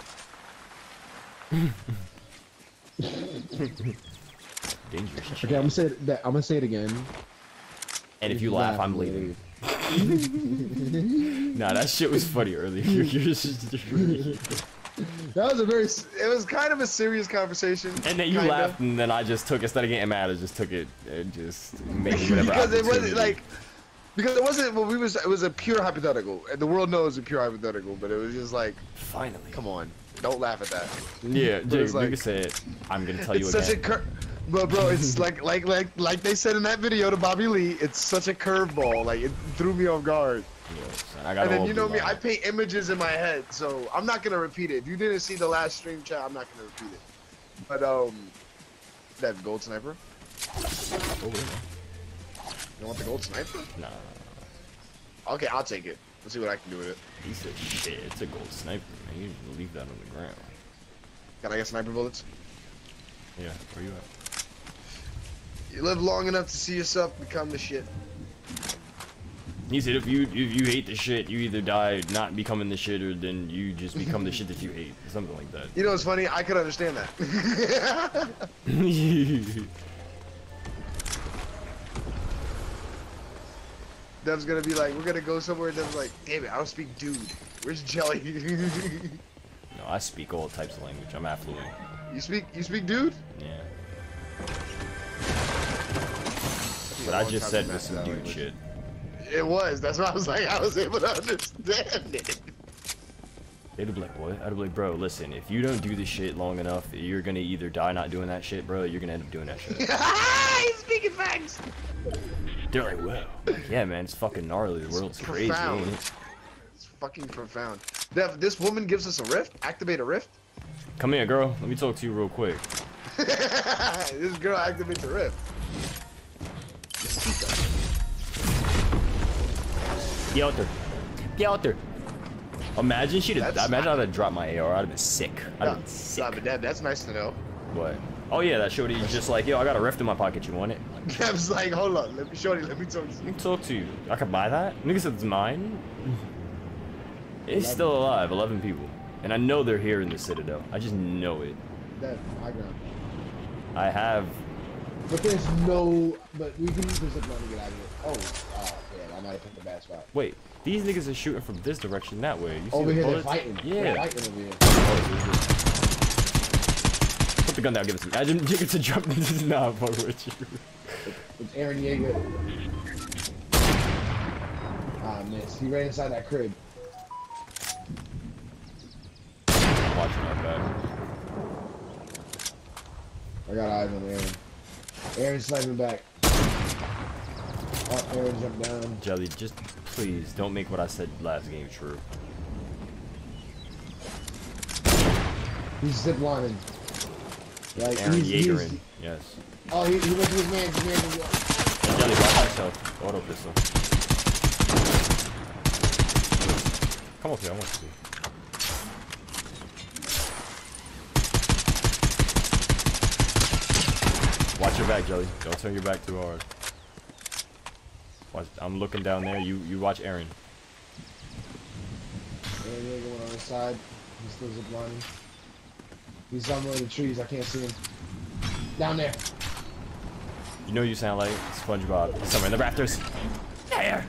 Dangerous. Okay, I'm gonna say it. That, I'm gonna say it again. And if you laugh, I'm leaving. Nah, that shit was funny earlier. You're just- That was a very, it was kind of a serious conversation. and then you kinda. laughed, and then I just took, instead of getting mad, I just took it and just made whatever because it wasn't opportunity. like, because it wasn't, well, we was, it was a pure hypothetical. And the world knows it's a pure hypothetical, but it was just like, Finally. come on, don't laugh at that. Yeah, But Jake, it's you like- can say it. I'm gonna tell you It's such a again. cur, but bro, it's like, like, like, like they said in that video to Bobby Lee, it's such a curveball. Like it threw me off guard. Yo, son, I got And then all you know blue me, I line. paint images in my head, so I'm not gonna repeat it. If you didn't see the last stream chat, I'm not gonna repeat it. But um, that gold sniper. Oh, wait. You want the gold sniper? Nah, Okay, I'll take it. Let's see what I can do with it. he said shit. It's a gold sniper, man. You just leave that on the ground. Can I get sniper bullets? Yeah, where you at? You live long enough to see yourself become the shit. He said if you if you hate the shit, you either die not becoming the shit, or then you just become the shit that you hate. Something like that. You know what's funny? I could understand that. Dev's gonna be like, we're gonna go somewhere. Dev's like, damn it, I don't speak dude. Where's Jelly? No, I speak all types of language. I'm affluent. you speak, you speak dude? Yeah. a But I long just time said to with some master that dude language. shit. It was. That's why I was like, I was able to understand it. They'd be like, what? I'd be like, bro, listen, if you don't do this shit long enough, you're gonna either die not doing that shit, bro, or you're gonna end up doing that shit. He's speaking facts. They're like, whoa. Like, yeah, man, it's fucking gnarly. The world's crazy, profound. ain't it? It's fucking profound. Dev, this woman gives us a rift. Activate a rift. Come here, girl. Let me talk to you real quick. This girl activates a rift. Get out there. Get out there. Imagine she'd have, That's- imagine I'd have dropped my A R. I'd have been sick. I'd have Nah, been sick. nah, but that, that's nice to know. What? Oh yeah, that shorty is just like, yo, I got a rift in my pocket. You want it? Dev's like, hold on, let me show you. Let me talk to Let you. me talk to you. I could buy that. Nigga said it's mine. It's still alive. eleven people, and I know they're here in the Citadel. I just know it. That high ground. I have. But there's no. But we can use the zip line to get out of here. Oh, oh, yeah, I might have picked a bad spot. Wait, these niggas are shooting from this direction that way. You see Over the here, they're bullets? fighting. Yeah. They're fighting over here. Put the gun down. Give it to me. I didn't get to jump. This is not fuck with you. It's Aaron Yeager. Ah, miss. He ran inside that crib. Watching that back. I got eyes on Aaron. Aaron's sniping back. Oh, Aaron jumped down. Jelly, just please don't make what I said last game true. He's zip lining. Like, Aaron he's, he's, Yeagerin. Yes. Oh, he, he went to his man. His man was And Jelly, watch yourself. Auto pistol. Come up here. I want to see. Watch your back, Jelly. Don't turn your back too hard. Watch, I'm looking down there. You you watch Aaron. Aaron Yeager went on his side. He's still zip lining. He's on one of the trees. I can't see him. Down there. You know you sound like SpongeBob. He's somewhere in the rafters. There.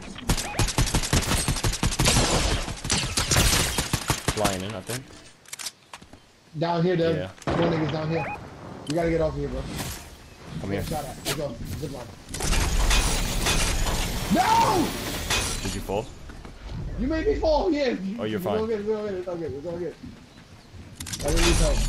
Flying in, I think. Down here, Doug. Yeah. One nigga's down here. You gotta get off here, bro. Come here. Get shot at. Let's go. Zip line. No! Did you fall? You made me fall. Yeah. Oh, you're It's all fine. good. It's all good. It's all good. It's all good. I really need help.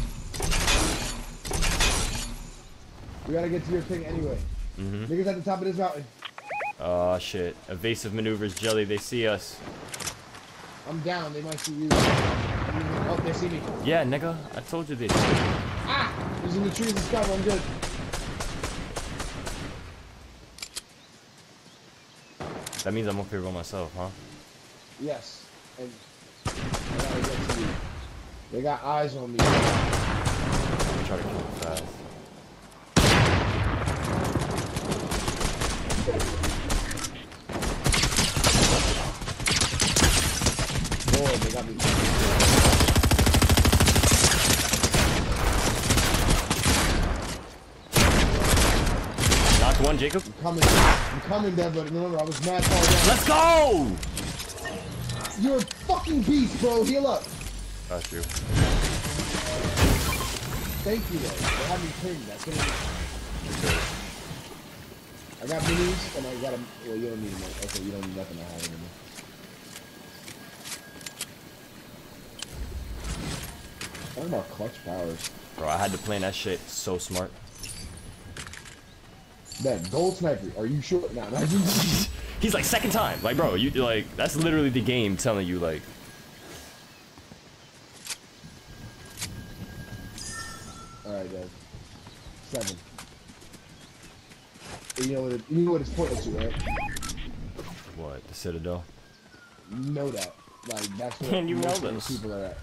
We gotta get to your thing anyway. Mm-hmm. Niggas at the top of this mountain. Oh shit. Evasive maneuvers, Jelly. They see us. I'm down. They might see you. Oh, they see me. Yeah, nigga. I told you this. Ah! He's in the trees and stuff. I'm good. That means I'm up here by myself, huh? Yes. And I gotta get to you. They got eyes on me. I'm trying to kill him fast. Lord, they got me. Knocked one, Jacob. I'm coming. I'm coming, Dad, but remember, I was mad far down. Let's go! You're a fucking beast, bro. Heal up. Got you. Thank you, though. They had me pinned. I couldn't. I got minis, and I got a. Well, you don't need them. Okay, you don't need nothing I have anymore. Talk about clutch powers. Bro, I had to plan that shit so smart. That gold sniper. Are you sure? Nah, nah. He's like second time. Like, bro, you like that's literally the game telling you like. All right, guys. Seven. You know what? It, you know what it's pointing to, right? What? The Citadel? You know that. Like that's where Can you most know of this? the people are at.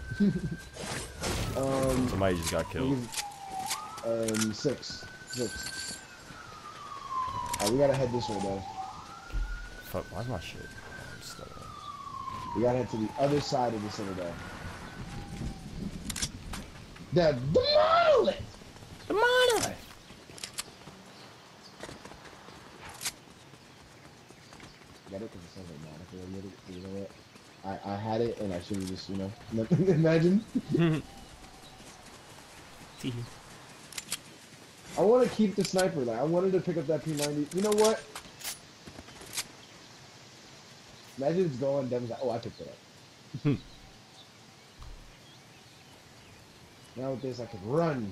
um. Somebody just got killed. Um. Six. Six. Alright, we gotta head this way, though. Fuck, why's my shit? I'm stuck. We gotta head to the other side of the Citadel. The monolith! The monolith! Got it? Because it sounds like monolith. You know what? I, I had it and I should have just, you know, imagine. I want to keep the sniper. Like, I wanted to pick up that P ninety. You know what? Imagine it's going, Devin's like, oh, I picked it up. Now with this, I can run.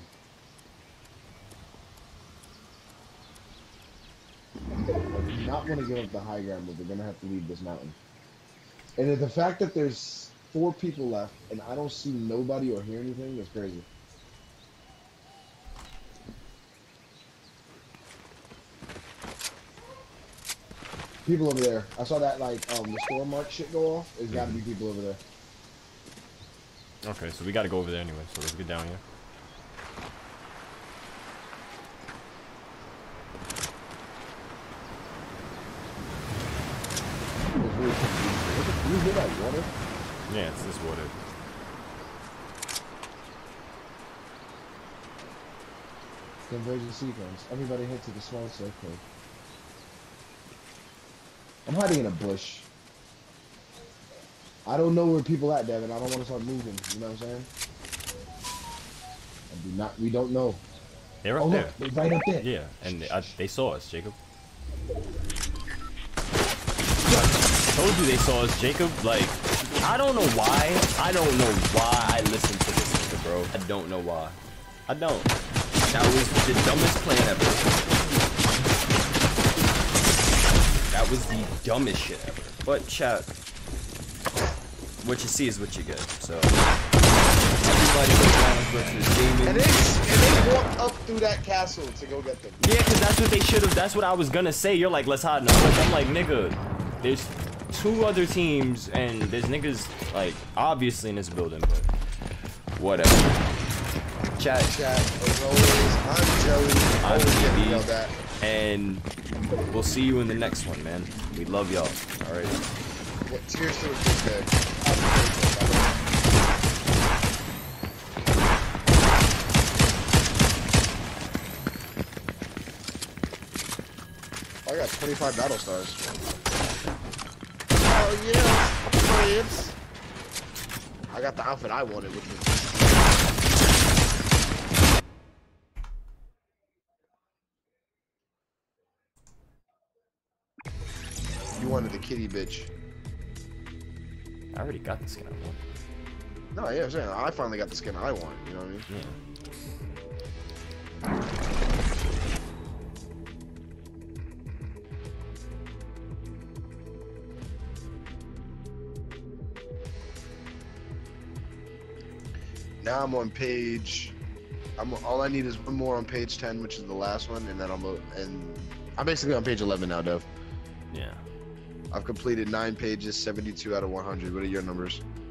I do not want to give up the high ground, but we're going to have to leave this mountain. And the fact that there's four people left, and I don't see nobody or hear anything, is crazy. People over there. I saw that, like, um, the storm mark shit go off. There's gotta be people over there. Okay, so we gotta go over there anyway, so let's get down here. Can you hear that water? Yeah, it's this water. Conversion sequence. Everybody head to the small circle. I'm hiding in a bush. I don't know where people at, Devin. I don't want to start moving. You know what I'm saying? I do not. We don't know. They're up oh, there. Look, they're right up there. Yeah, and they, I, they saw us, Jacob. Told you they saw us, Jacob. Like, I don't know why. I don't know why I listened to this nigga, bro. I don't know why. I don't. That was the dumbest plan ever. That was the dumbest shit ever. But chat, what you see is what you get. So everybody versus gaming. And they, and they walked up through that castle to go get them. Yeah, because that's what they should have. That's what I was gonna say. You're like, let's hide in the bush. I'm like, nigga, there's two other teams, and there's niggas, like, obviously in this building, but whatever. Chat. Chat, as always, I'm Joey. I'm Always getting P B, yelled at. and we'll see you in the next one, man. We love y'all. All right. Yeah, cheers to a good day. I got twenty-five battle stars. Oh yeah, friends. I got the outfit I wanted, which was. You wanted the kitty bitch. I already got the skin I want. No, yeah, I'm saying I finally got the skin I want. You know what I mean? Yeah. Now I'm on page. I'm all I need is one more on page ten, which is the last one, and then I'm and I'm basically on page eleven now, Dev. Yeah. I've completed nine pages, seventy-two out of one hundred. What are your numbers?